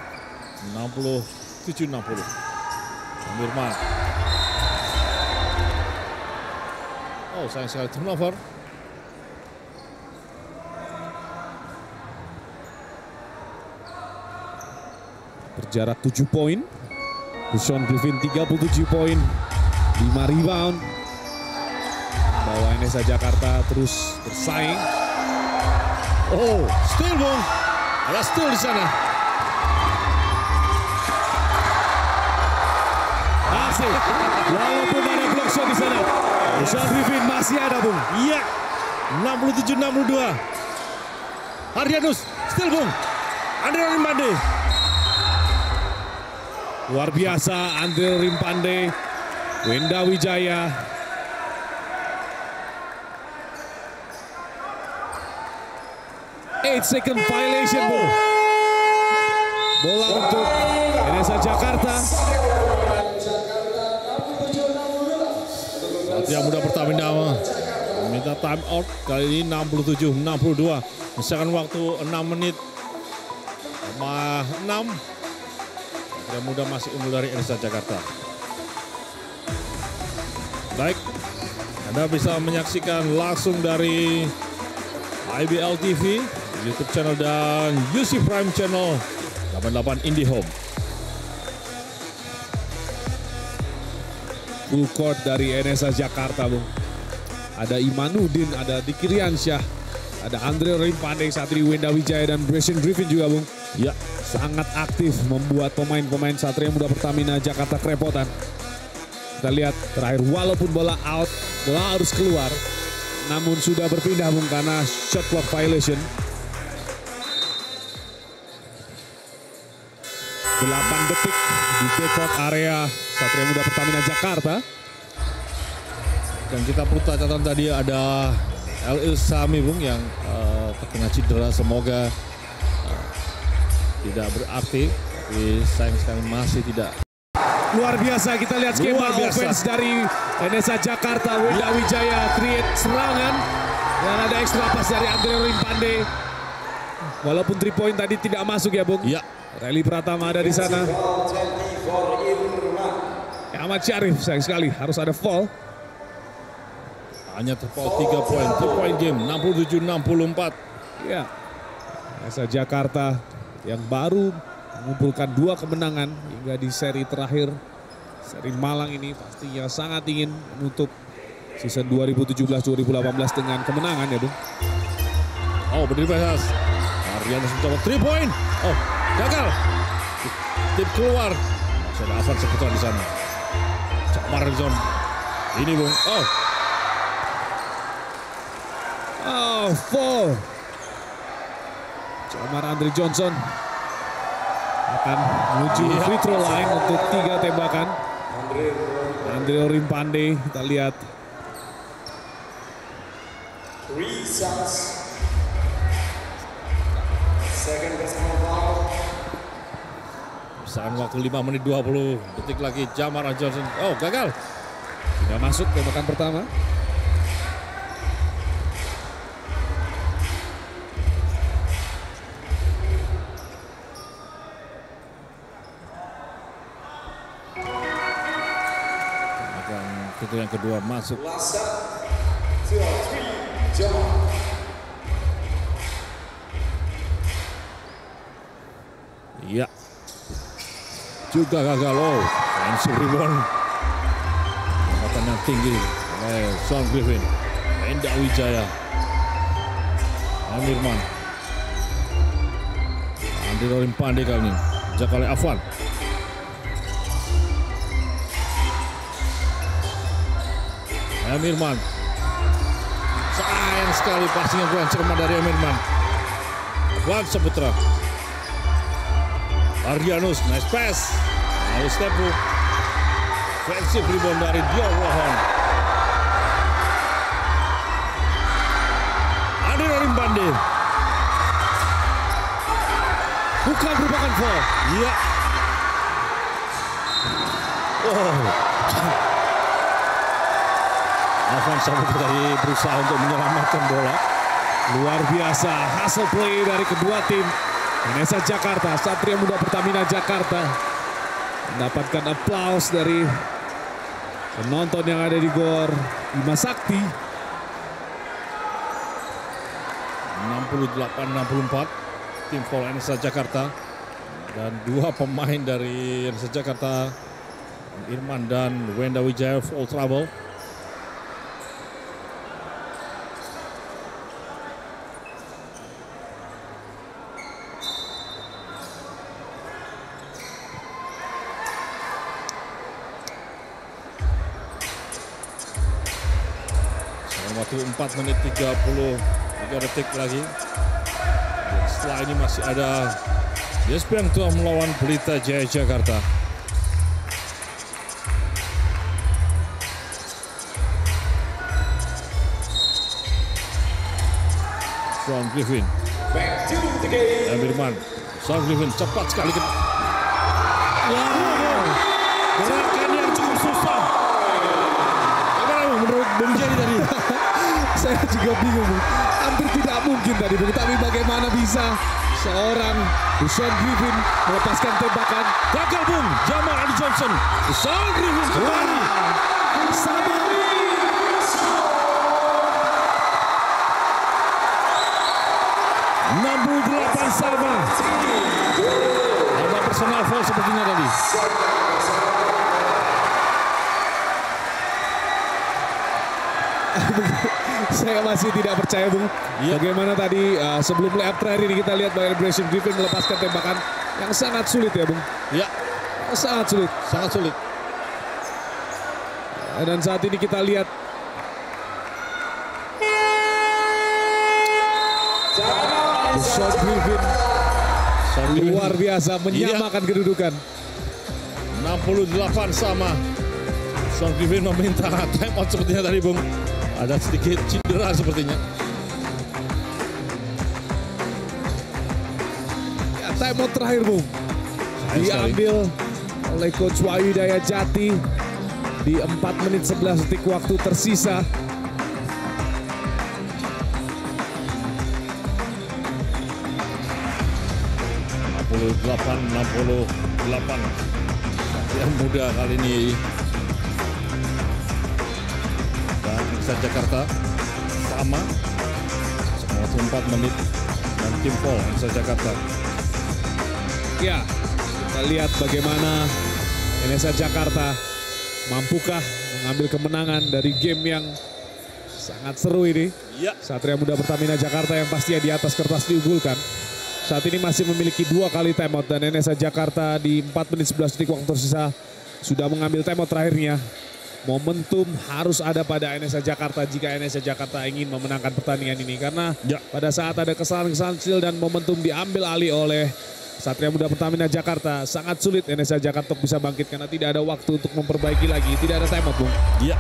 67-60. Irman. Oh, sayang sekali turnover. Berjarak 7 poin. Sean Griffin 37 poin. 5 rebound. Bahwa NSA Jakarta terus bersaing. Oh, steal, Bung. Ada steal di sana. Masih. Walaupun ada block shot di sana. Sean Griffin masih ada, Bung. Iya. 67-62. Haryanus, steal, Bung. Andre Rimpande. Luar biasa Andre Rimpande. Wenda Wijaya. Second violation, Bung. Bola untuk NSA Jakarta. Satria Muda Pertamina minta time out kali ini 67-62. Misalkan waktu 6 menit sama 6. Satria Muda masih unggul dari NSA Jakarta. Baik, Anda bisa menyaksikan langsung dari IBL TV, YouTube channel dan UC Prime channel 88 IndiHome. Full court dari NSA Jakarta, Bung. Ada Imanuddin, ada Diki Riansyah, ada Andre Rimpande, Satria Wenda Wijaya, dan Sean Griffin juga, Bung. Ya, sangat aktif membuat pemain-pemain Satria Muda Pertamina Jakarta kerepotan. Kita lihat terakhir walaupun bola out, bola harus keluar. Namun sudah berpindah, Bung, karena shot clock violation. 8 detik di backcourt area Satria Muda Pertamina Jakarta. Dan kita perlu catatan tadi ada El Sami, Bung, yang terkena cedera. Semoga tidak berarti, tapi sayang sekali masih tidak. Luar biasa, kita lihat skema offense dari NSA Jakarta. Wenda Wijaya create serangan dan ada extra pass dari Andre Rimpande. Walaupun 3 point tadi tidak masuk ya Bung. Iya. Rally Pratama ada di sana. Ahmad Syarif sayang sekali harus ada foul. Hanya terpaut 3 poin. 3 point game 67-64. Ya. NSA Jakarta yang baru mengumpulkan 2 kemenangan hingga di seri terakhir. Seri Malang ini pastinya sangat ingin menutup season 2017-2018 dengan kemenangan ya Bung. Oh berdiri Arianus mencoba 3 point. Oh gagal. Tip keluar. Masih ada Afan Saputra di sana. Cak Marzon. Ini Bung. Oh foul. Jamar Andre Johnson akan menuju free throw line untuk 3 tembakan. Andre Orimpande kita lihat. Besaran waktu 5 menit 20 detik lagi. Jamar Johnson. Oh gagal. Tidak masuk tembakan pertama. Itu yang kedua masuk. Iya. Juga gagal. Oh, offensive rebound. Tempatan yang tinggi oleh Sean Griffin. Wenda Wijaya. Amirman. Andre Orimpande kali ini. Jaga oleh Afwan. Amirman. Sayang sekali passing yang kurang cermat dari Amirman. Afwan Saputra. Ardianus, nice pass. Lalu Stepu. Offensive rebound dari Dion Wahon. Andre Orimpande. Bukan merupakan foul. Iya. Oh. Afwan Saputra tadi berusaha untuk menyelamatkan bola. Luar biasa hasil play dari kedua tim. NSA Jakarta, Satria Muda Pertamina Jakarta mendapatkan aplaus dari penonton yang ada di GOR Bima Sakti. 68-64 tim foul NSA Jakarta dan 2 pemain dari NSA Jakarta, Irman dan Wenda Wijaya foul trouble. Waktu 4 menit 33 detik lagi. Dan setelah ini masih ada Yespian Tua melawan Pelita Jaya Jakarta. Sean Griffin. Amirman. Sean Griffin cepat sekali. Wow. Gerakan yang cukup susah. Bagaimana menurut Bung Jerry tadi? Saya juga bingung, hampir tidak mungkin tadi, tapi bagaimana bisa seorang Sean Griffin melepaskan tembakan. Gagal Bung, Jamar Andre Johnson. Sean Griffin kembali. Sama. Sama. Ada personal foul sepertinya tadi. Saya masih tidak percaya Bung. Bagaimana tadi sebelum layup terakhir ini kita lihat bagaimana Sean Griffin melepaskan tembakan yang sangat sulit ya Bung. Ya. Sangat sulit. Sangat sulit. Dan saat ini kita lihat Sean Griffin luar biasa menyamakan kedudukan. 68 sama. Sean Griffin meminta time out sepertinya tadi Bung. Ada sedikit cedera sepertinya. Ya, time out terakhir Bung. Diambil oleh Coach Wahyu Daya Jati di 4 menit 11 detik waktu tersisa. 78-68. Yang muda kali ini. Dan Indonesia Jakarta sama. Semua 4 menit. Dan tim Pol Indonesia Jakarta. Ya, kita lihat bagaimana Indonesia Jakarta mampukah mengambil kemenangan dari game yang sangat seru ini. Ya. Satria Muda Pertamina Jakarta yang pastinya di atas kertas diunggulkan. Saat ini masih memiliki 2 kali timeout dan Indonesia Jakarta di 4 menit 11 detik waktu tersisa sudah mengambil timeout terakhirnya. Momentum harus ada pada Indonesia Jakarta jika Indonesia Jakarta ingin memenangkan pertandingan ini. Karena pada saat ada kesalahan-kesalahan kecil dan momentum diambil alih oleh Satria Muda Pertamina Jakarta, sangat sulit Indonesia Jakarta bisa bangkit karena tidak ada waktu untuk memperbaiki lagi. Tidak ada timeout, Bung. Iya.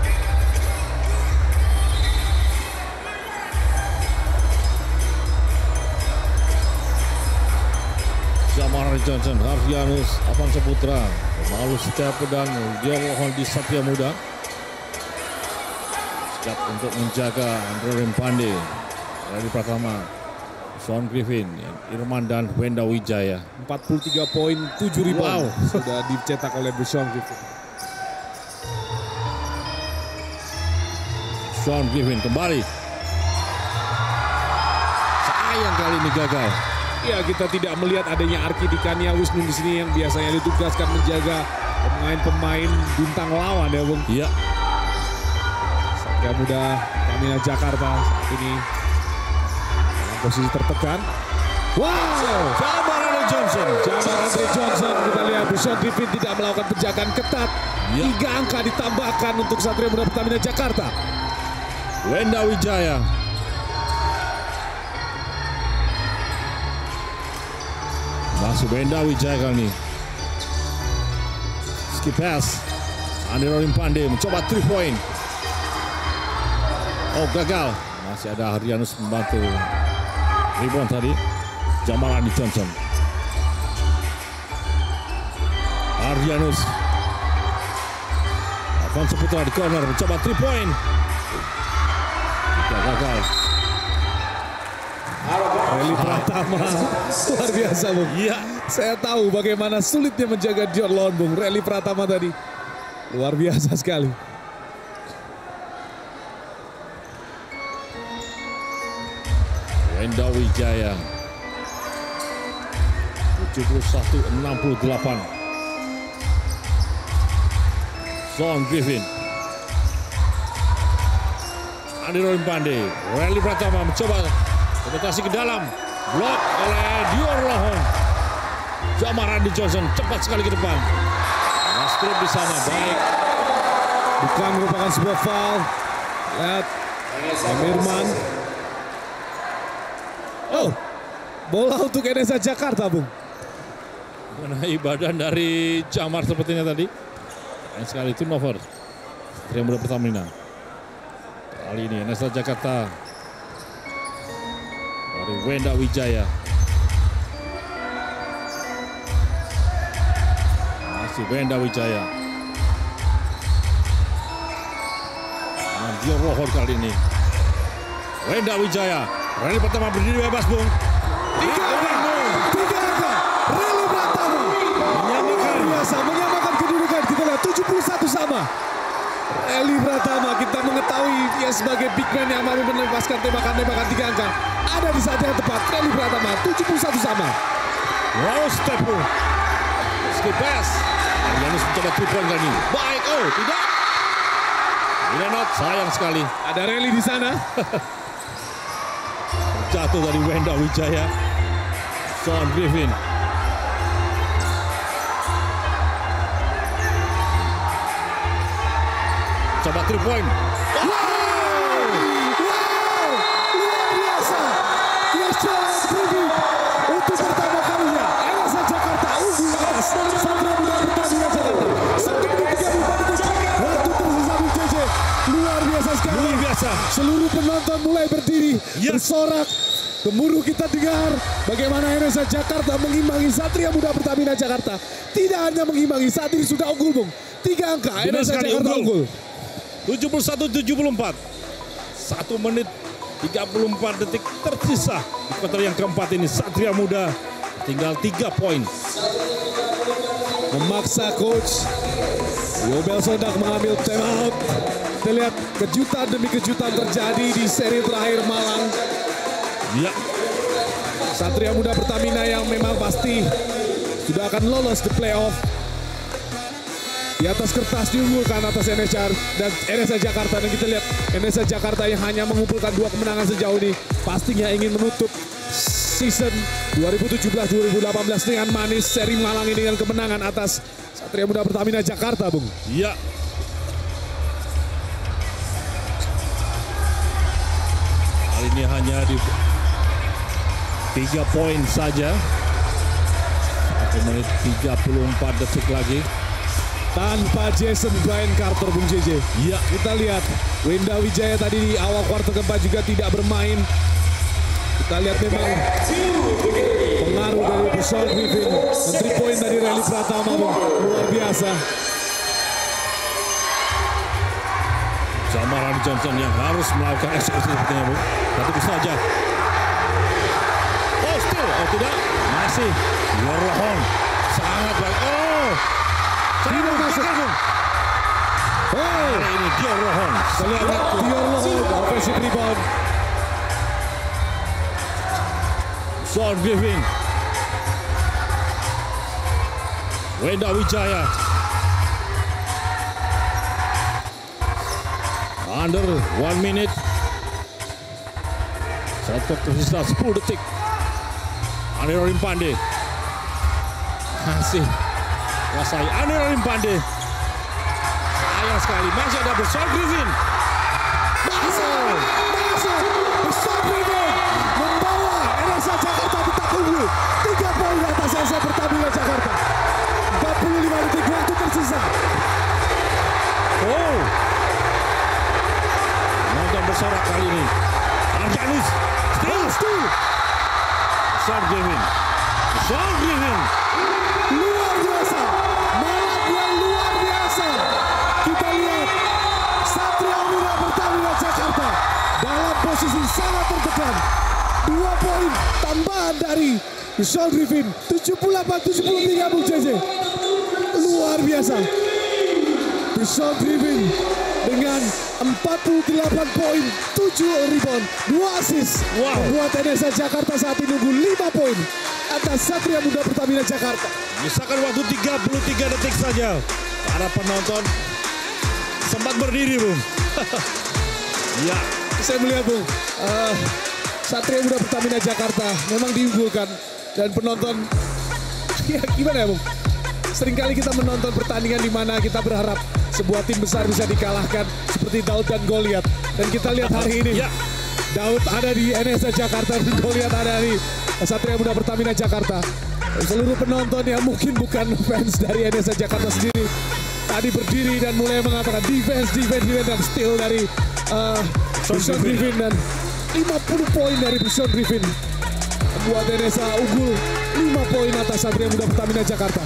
Jamar Johnson, Hardianus, Avanza Putra, Malu Setiap dan Diolohon di Satria Muda. Siap untuk menjaga Andrew Rimpande. Dari Pratama, Sean Griffin, Irman dan Wenda Wijaya. 43 poin, 7 rebound. Sudah dicetak oleh Sean Griffin. Sean Griffin kembali. Sayang kali ini gagal. Ya, kita tidak melihat adanya Arkidikania Wisnu di sini yang biasanya ditugaskan menjaga pemain-pemain bintang lawan ya, Bung. Iya. Satria Muda Pertamina Jakarta saat ini dalam posisi tertekan. Wow! Jamar Andre Johnson. Kita lihat Sean Griffin tidak melakukan penjagaan ketat. 3 angka ditambahkan untuk Satria Muda Pertamina Jakarta. Wenda Wijaya. Masih Wenda Wijaya kali ini. Skip pass. Andrew Rimpande mencoba 3 point. Oh, gagal. Masih ada Hardianus membantu. Rebound tadi. Jamal Andi Johnson. Hardianus. Avanza Putra di corner mencoba 3 point. Tidak gagal. Relly Pratama luar biasa, Bung. Iya. Saya tahu bagaimana sulitnya menjaga Dior lawan, Bung. Relly Pratama tadi luar biasa sekali. Wenda Wijaya 71-68. Sean Griffin. Andrew Rimpande. Relly Pratama mencoba penetrasi ke dalam. Blok oleh Dior Lohon. Jamar Andi Johnson cepat sekali ke depan. Strip di sana, baik. Bukan merupakan sebuah foul. Lihat. Irman. Oh. Bola untuk Indonesia Jakarta, Bung. Mengenai badan dari Jamar sepertinya tadi. Yang sekali itu turnover. Satria Muda Pertamina. Kali ini Indonesia Jakarta. Dari Wenda Wijaya. Masih Wenda Wijaya. Dengan Dior Lohon kali ini. Wenda Wijaya. Relly Pratama berdiri bebas, Bung. 3 angka. Relly Pratama. Menyamakan kedudukan. Kita lihat 71 sama. Relly Pratama, kita mengetahui dia sebagai big man yang mampu melepaskan tembakan-tembakan 3 angka. Ada di saat yang tepat. Relly Pratama 71 sama. Rose Tepu. Skip pass. Hardianus mencoba 3 point kali ini. Baik. Oh, tidak. Tidak, not. Sayang sekali. Ada Relly di sana. Jatuh dari Wenda Wijaya. Sean Griffin. Coba 3 point. Wow! Luar biasa. Sean Griffin untuk pertama kalinya. Indonesia Jakarta unggul atas Satria Muda Pertamina Jakarta. 1:34 waktu tersisa di JJ. Luar biasa sekali. Luar biasa. Seluruh penonton mulai berdiri, bersorak. Gemuruh kita dengar bagaimana Indonesia Jakarta mengimbangi Satria Muda Pertamina Jakarta. Tidak hanya mengimbangi, saat ini sudah unggul, Bung. 3 angka Indonesia Jakarta unggul. 71-74. 1 menit 34 detik tersisa di kuarter yang keempat ini. Satria Muda tinggal 3 poin. Memaksa coach Yobel Sondak mengambil time out. Kita lihat kejutan demi kejutan terjadi di seri terakhir Malang. Ya. Satria Muda Pertamina yang memang pasti sudah akan lolos di playoff. Di atas kertas diunggulkan atas NSA dan NSA Jakarta, dan kita lihat NSA Jakarta yang hanya mengumpulkan 2 kemenangan sejauh ini pastinya ingin menutup season 2017-2018 dengan manis. Seri Malang ini dengan kemenangan atas Satria Muda Pertamina Jakarta, Bung. Iya. Kali ini hanya di 3 poin saja. 1 menit 34 detik lagi. Tanpa Jason Brian Carter, Bung JJ. Iya. Kita lihat Wenda Wijaya tadi di awal kuarter keempat juga tidak bermain. Kita lihat memang pengaruh dari Deshaun Griffin dan 3 poin dari Relly Pratama, Bung. Luar biasa. Jamal Rani Johnson yang harus melakukan eksekusi sepertinya, Bung. Satu saja. Oh, still. Oh, tidak. Masih. Yorlohon. Sangat baik. Oh. Tidak masuk. Oh. Hari ini Yorlohon. Lihat Yorlohon. Offensive rebound. Sean Griffin. Wenda Wijaya. Under 1 minute. Satu tersisa 10 detik. Anil Rimpande. Masih kuasai Anil Rimpande. Sayang sekali. Masih ada Deshaun Griffin. Masuk. Deshaun Griffin membawa NSA Jakarta tetap unggul. 3 poin atas NSA Pertamina Jakarta. 45 detik waktu tersisa. Oh. Nonton bersorak kali ini. Arjanus. Still. Sean Griffin. Luar biasa. Malam yang luar biasa. Kita lihat Satria Muda Pertamina Jakarta dalam posisi sangat tertekan. 2 poin tambahan dari Sean Griffin. 78-73, Bung JJ. Luar biasa. Sean Griffin dengan 48 poin, 7 rebound, 2 assist. Membuat NSA Jakarta saat ini unggul 5 poin atas Satria Muda Pertamina Jakarta. Misalkan waktu 33 detik saja. Para penonton sempat berdiri, Bung. Ya, saya melihat, Bung, Satria Muda Pertamina Jakarta memang diunggulkan dan penonton, ya gimana ya, Bung? Seringkali kita menonton pertandingan di mana kita berharap sebuah tim besar bisa dikalahkan seperti Daud dan Goliat. Dan kita lihat hari ini, Daud ada di NSA Jakarta dan Goliat ada di Satria Muda Pertamina Jakarta. Dan seluruh penonton yang mungkin bukan fans dari NSA Jakarta sendiri tadi berdiri dan mulai mengatakan defense dan steal dari Deshaun Griffin, dan 50 poin dari Deshaun Griffin membuat NSA unggul 5 poin atas Satria Muda Pertamina Jakarta.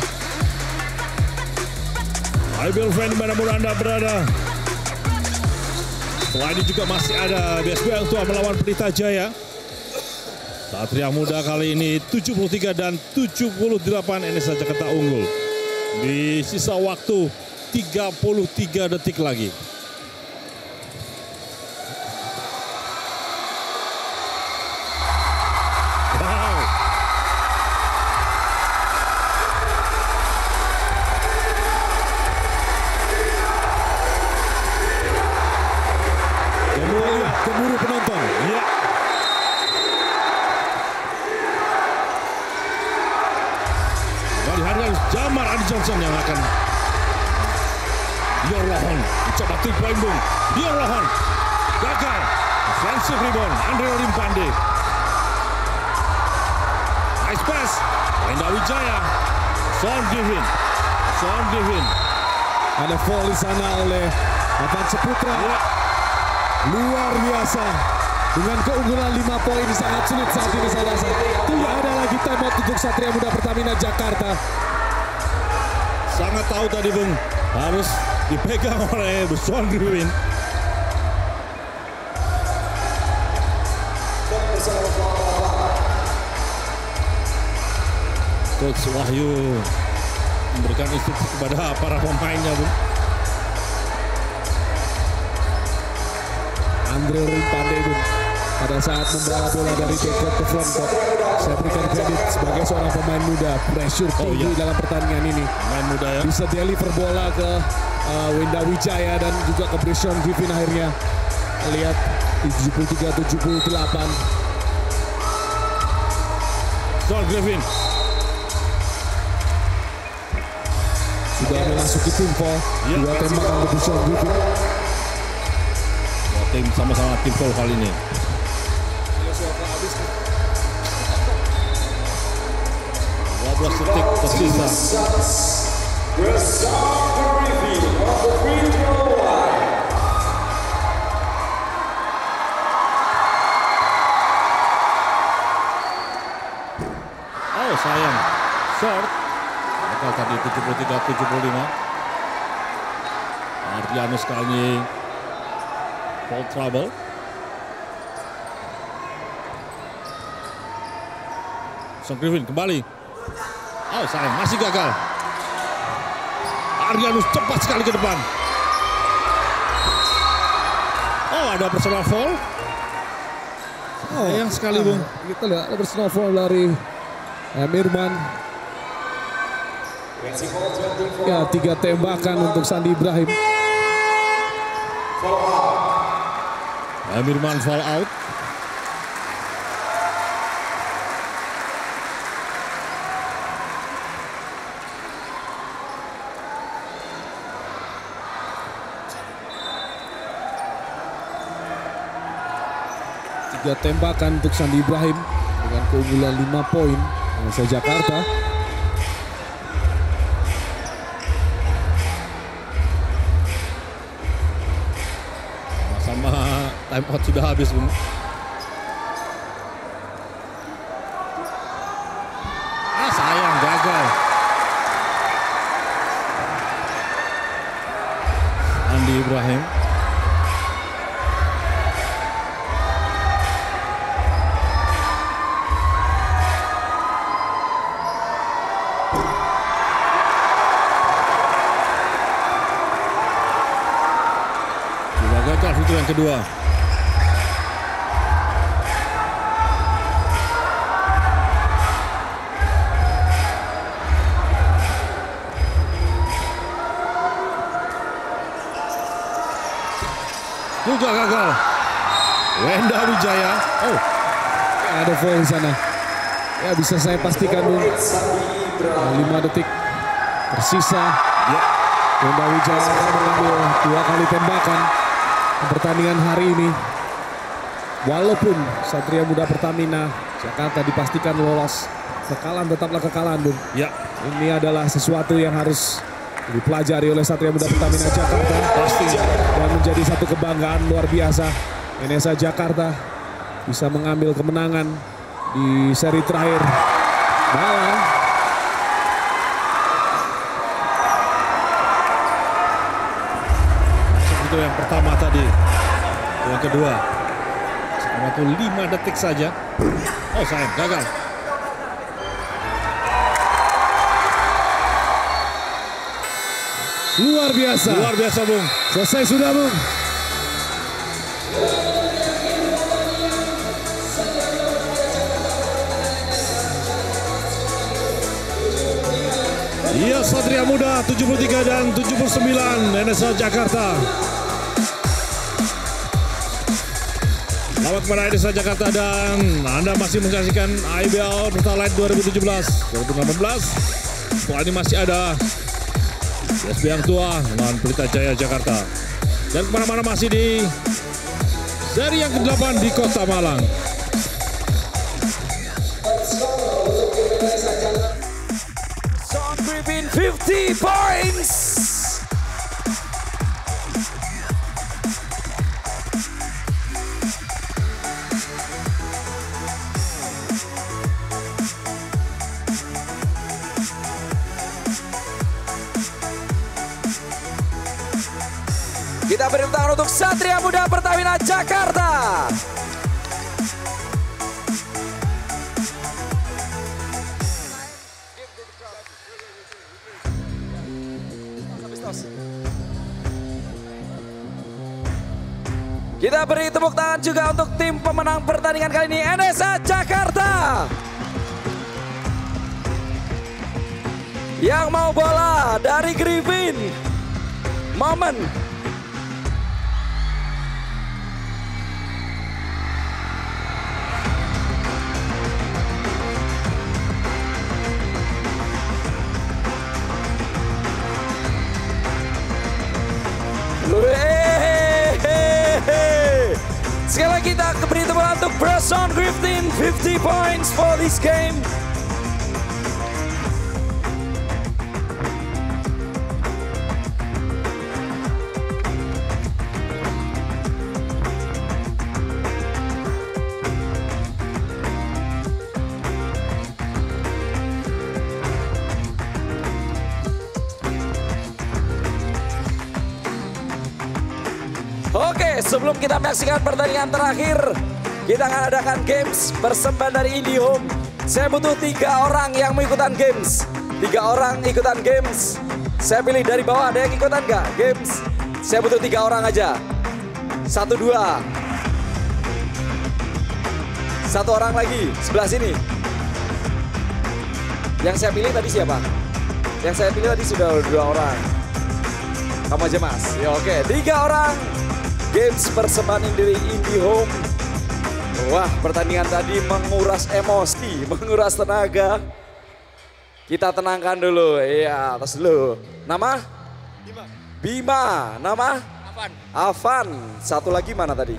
IBL fan dimanapun Anda berada. Setelah ini juga masih ada BSB yang tua melawan Pelita Jaya. Satria Muda kali ini 73 dan 78 NSA Jakarta unggul. Di sisa waktu 33 detik lagi. Gemuruh penonton. Ya. Dihargai Jamal Rani Johnson yang akan Yorlohon mencoba 3 point, Bung. Yorlohon gagal. Offensive rebound Andre Rimpande. Nice pass. Wenda Wijaya. Sean Griffin. Ada foul di sana oleh Avan Seputra. Ya. Luar biasa. Dengan keunggulan 5 poin sangat sulit saat ini saya rasa. Tidak ada lagi timeout untuk Satria Muda Pertamina Jakarta. Sangat tahu tadi, Bung. Harus dipegang oleh Sean Griffin. Coach Wahyu memberikan instruksi kepada para pemainnya, Bung. Andre Rimpande, Bung, pada saat membawa bola dari backcourt ke frontcourt, saya berikan kredit sebagai seorang pemain muda, pressure tinggi dalam pertandingan ini. Pemain muda ya. Bisa deliver bola ke Wenda Wijaya dan juga ke Brishon Griffin akhirnya. Lihat 73-78. Sean Griffin sudah memasuki tim foul. Dua tembakan ke Brishon Griffin. Dua tim sama-sama tim foul kali ini. 12 detik tersisa. Oh sayang, short. Gagal tadi 73-75. Ardianus kali ini foul trouble. Sean Griffin kembali. Oh sayang, masih gagal. Ardianus cepat sekali ke depan. Oh ada personal foul. Sayang sekali, Bung. Kita lihat ada personal foul dari Mirman. Ya, 3 tembakan untuk Sandi Ibrahim. Mirman foul out. Tiga tembakan untuk Sandi Ibrahim dengan keunggulan 5 poin NSA Jakarta. Sama time out sudah habis, Bung. Sayang gagal. Sandi Ibrahim. Gagal fitur yang kedua. Juga gagal. Wenda Wijaya. Oh, ada foul di sana. Ya bisa saya pastikan dulu. 5 detik tersisa. Ya. Wenda Wijaya akan mengambil 2 kali tembakan pertandingan hari ini. Walaupun Satria Muda Pertamina Jakarta dipastikan lolos, kekalahan tetaplah kekalahan, Bung. Ya. Ini adalah sesuatu yang harus dipelajari oleh Satria Muda Pertamina Jakarta. Pasti. Dan menjadi satu kebanggaan luar biasa. NSA Jakarta bisa mengambil kemenangan di seri terakhir. Malang. Itu yang pertama tadi. Yang kedua. Waktu 5 detik saja. Oh sayang, gagal. Luar biasa. Luar biasa, Bung. Selesai sudah, Bung. Iya, Satria Muda 73 dan 79 NSA Jakarta. Selamat kepada NSA Jakarta dan Anda masih menyaksikan IBL Pertalite 2017-2018. Setelah ini masih ada SB yang tua lawan Pelita Jaya Jakarta. Dan kemana-mana masih di seri yang ke-8 di Kota Malang. Sean Griffin 50 points. Kita beri tepuk tangan untuk Satria Muda Pertamina Jakarta. Kita beri tepuk tangan juga untuk tim pemenang pertandingan kali ini, NSA Jakarta. Yang mau bola dari Griffin, Momen. Sekali lagi kita beri tepuk tangan untuk Bryson Griffin, 50 points for this game. Oke, sebelum kita menyaksikan pertandingan terakhir, kita akan adakan games persembahan dari IndiHome. Saya butuh 3 orang yang mengikutan games. 3 orang ikutan games. Saya pilih dari bawah, ada yang ikutan nggak games? Saya butuh 3 orang aja. 1, 2. 1 orang lagi, sebelah sini. Yang saya pilih tadi siapa? Yang saya pilih tadi sudah 2 orang. Kamu aja mas. Ya oke, 3 orang. Games persembahan dari IndiHome. Wah, pertandingan tadi menguras emosi, menguras tenaga. Kita tenangkan dulu. Iya, tos dulu. Nama? Bima. Bima. Nama? Avan. Avan. Satu lagi mana tadi?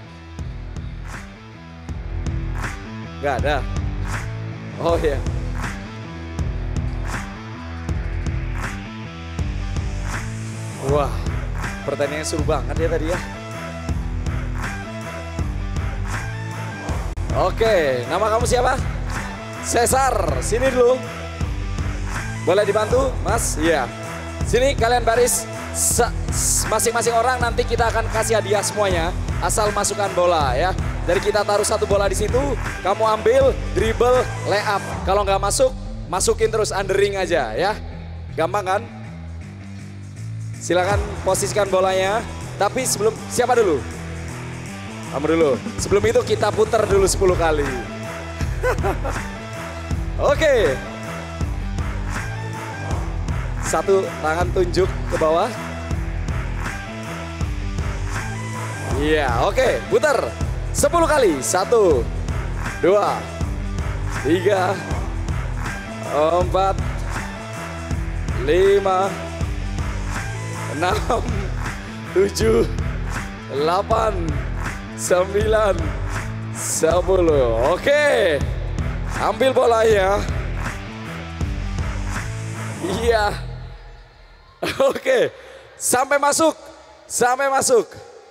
Gak ada. Oh iya. Wah, pertandingannya seru banget ya tadi ya. Oke, nama kamu siapa? Cesar, sini dulu. Boleh dibantu, Mas? Iya. Sini kalian baris masing-masing orang, nanti kita akan kasih hadiah semuanya. Asal masukkan bola ya. Dari kita taruh 1 bola di situ, kamu ambil, dribble, lay up. Kalau nggak masuk, masukin terus undering aja ya. Gampang kan? Silakan posisikan bolanya. Tapi sebelum, siapa dulu? Kamu dulu. Sebelum itu kita putar dulu 10 kali. Oke. 1 tangan tunjuk ke bawah. Iya, oke. Putar 10 kali. 1, 2, 3, 4, 5, 6, 7, 8, 9, 10. Oke. Ambil bolanya. Iya. Oke. Sampai masuk. Sampai masuk.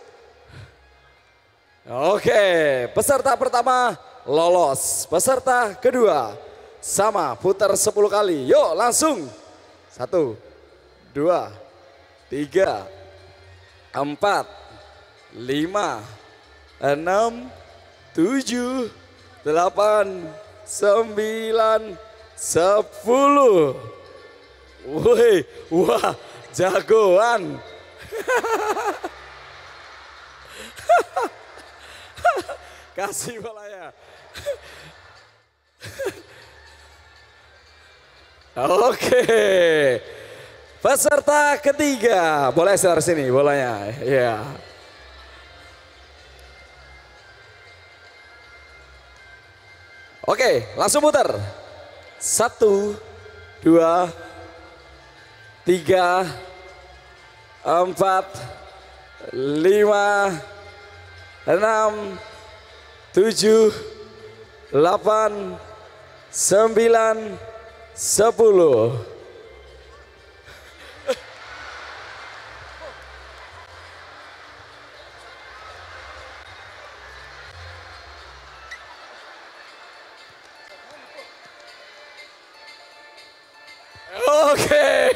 Oke. Peserta pertama lolos. Peserta kedua sama, putar 10 kali. Yuk langsung. 1, 2, 3, 4, 5, 6, 7, 8, 9, 10. Woi, wah, jagoan. Kasih bolanya. Oke. Peserta ketiga, boleh searah sini bolanya. Ya. Oke, langsung putar. 1, 2, 3, 4, 5, 6, 7, 8, 9, 10. Oke.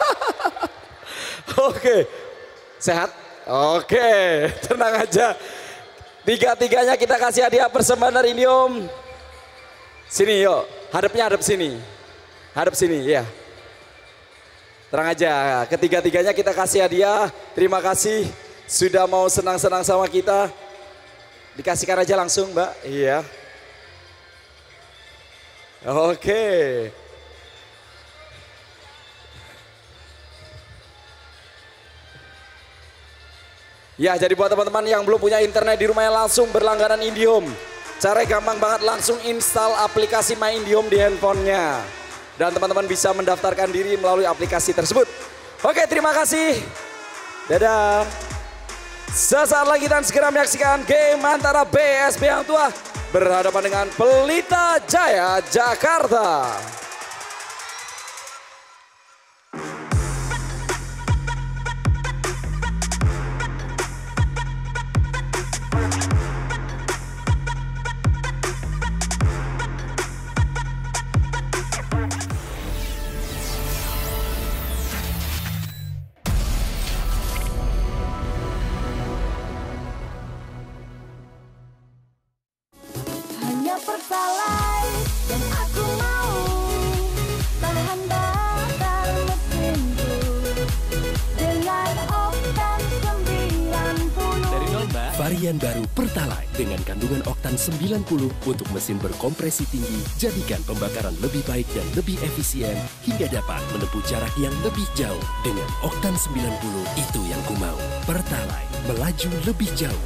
Oke. Sehat? Oke, tenang aja. Tiga-tiganya kita kasih hadiah persembahan dari IndiHome. Sini yuk, hadapnya hadap sini. Hadap sini, ya. Tenang aja, ketiga-tiganya kita kasih hadiah. Terima kasih sudah mau senang-senang sama kita. Dikasihkan aja langsung, Mbak. Iya. Oke. Ya, jadi buat teman-teman yang belum punya internet di rumahnya langsung berlangganan IndiHome. Caranya gampang banget, langsung install aplikasi My IndiHome di handphonenya. Dan teman-teman bisa mendaftarkan diri melalui aplikasi tersebut. Oke, terima kasih. Dadah. Sesaat lagi dan segera menyaksikan game antara BSB Hang Tuah berhadapan dengan Pelita Jaya Jakarta. Pertalite yang aku mau, bahan bakar mesinku dengan oktan 90. Dari Nolba, varian baru Pertalite dengan kandungan oktan 90 untuk mesin berkompresi tinggi, jadikan pembakaran lebih baik dan lebih efisien hingga dapat menempuh jarak yang lebih jauh. Dengan oktan 90, itu yang ku mau. Pertalite, melaju lebih jauh.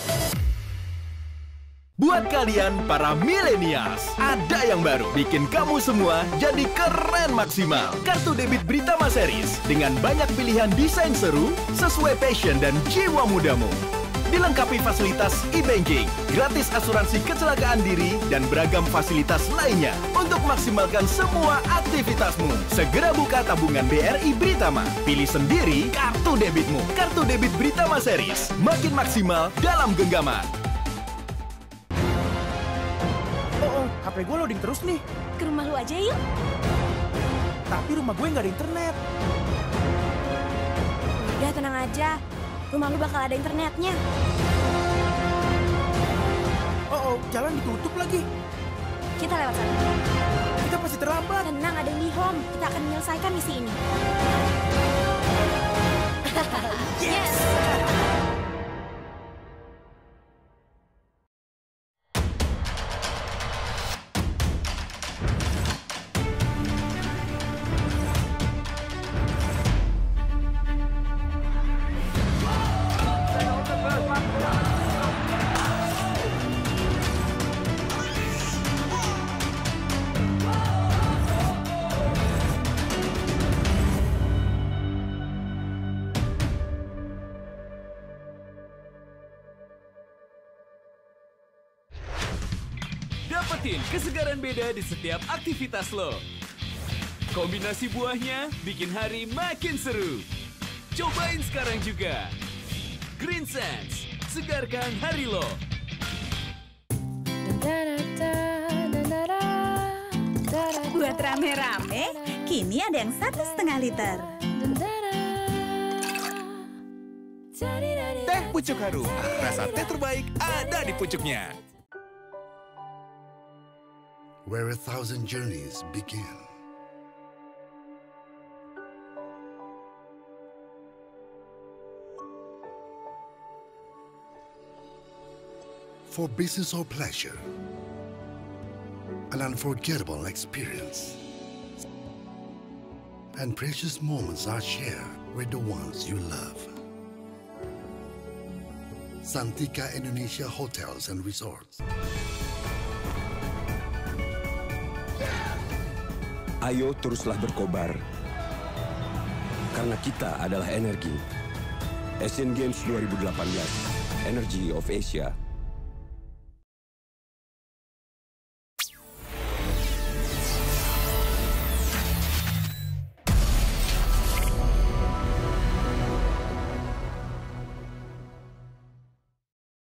Buat kalian para milenials, ada yang baru bikin kamu semua jadi keren maksimal. Kartu debit Britama Series dengan banyak pilihan desain seru sesuai passion dan jiwa mudamu. Dilengkapi fasilitas e-banking, gratis asuransi kecelakaan diri, dan beragam fasilitas lainnya untuk maksimalkan semua aktivitasmu. Segera buka tabungan BRI Britama. Pilih sendiri kartu debitmu. Kartu debit Britama Series, makin maksimal dalam genggaman. HP gue loading terus nih. Ke rumah lu aja yuk. Tapi rumah gue nggak ada internet. Udah tenang aja. Rumah lu bakal ada internetnya. Oh, jalan ditutup lagi. Kita lewat sana. Kita pasti terlambat. Tenang, ada IndiHome. Kita akan menyelesaikan misi ini. Yes! Dapetin kesegaran beda di setiap aktivitas lo. Kombinasi buahnya bikin hari makin seru. Cobain sekarang juga. Green Sense, segarkan hari lo. Buat rame-rame, kini ada yang 1,5 liter. Teh Pucuk Harum, rasa teh terbaik ada di pucuknya. Where 1,000 journeys begin. For business or pleasure, an unforgettable experience. And precious moments are shared with the ones you love. Santika Indonesia Hotels and Resorts. Ayo teruslah berkobar. Karena kita adalah energi. Asian Games 2018, Energy of Asia.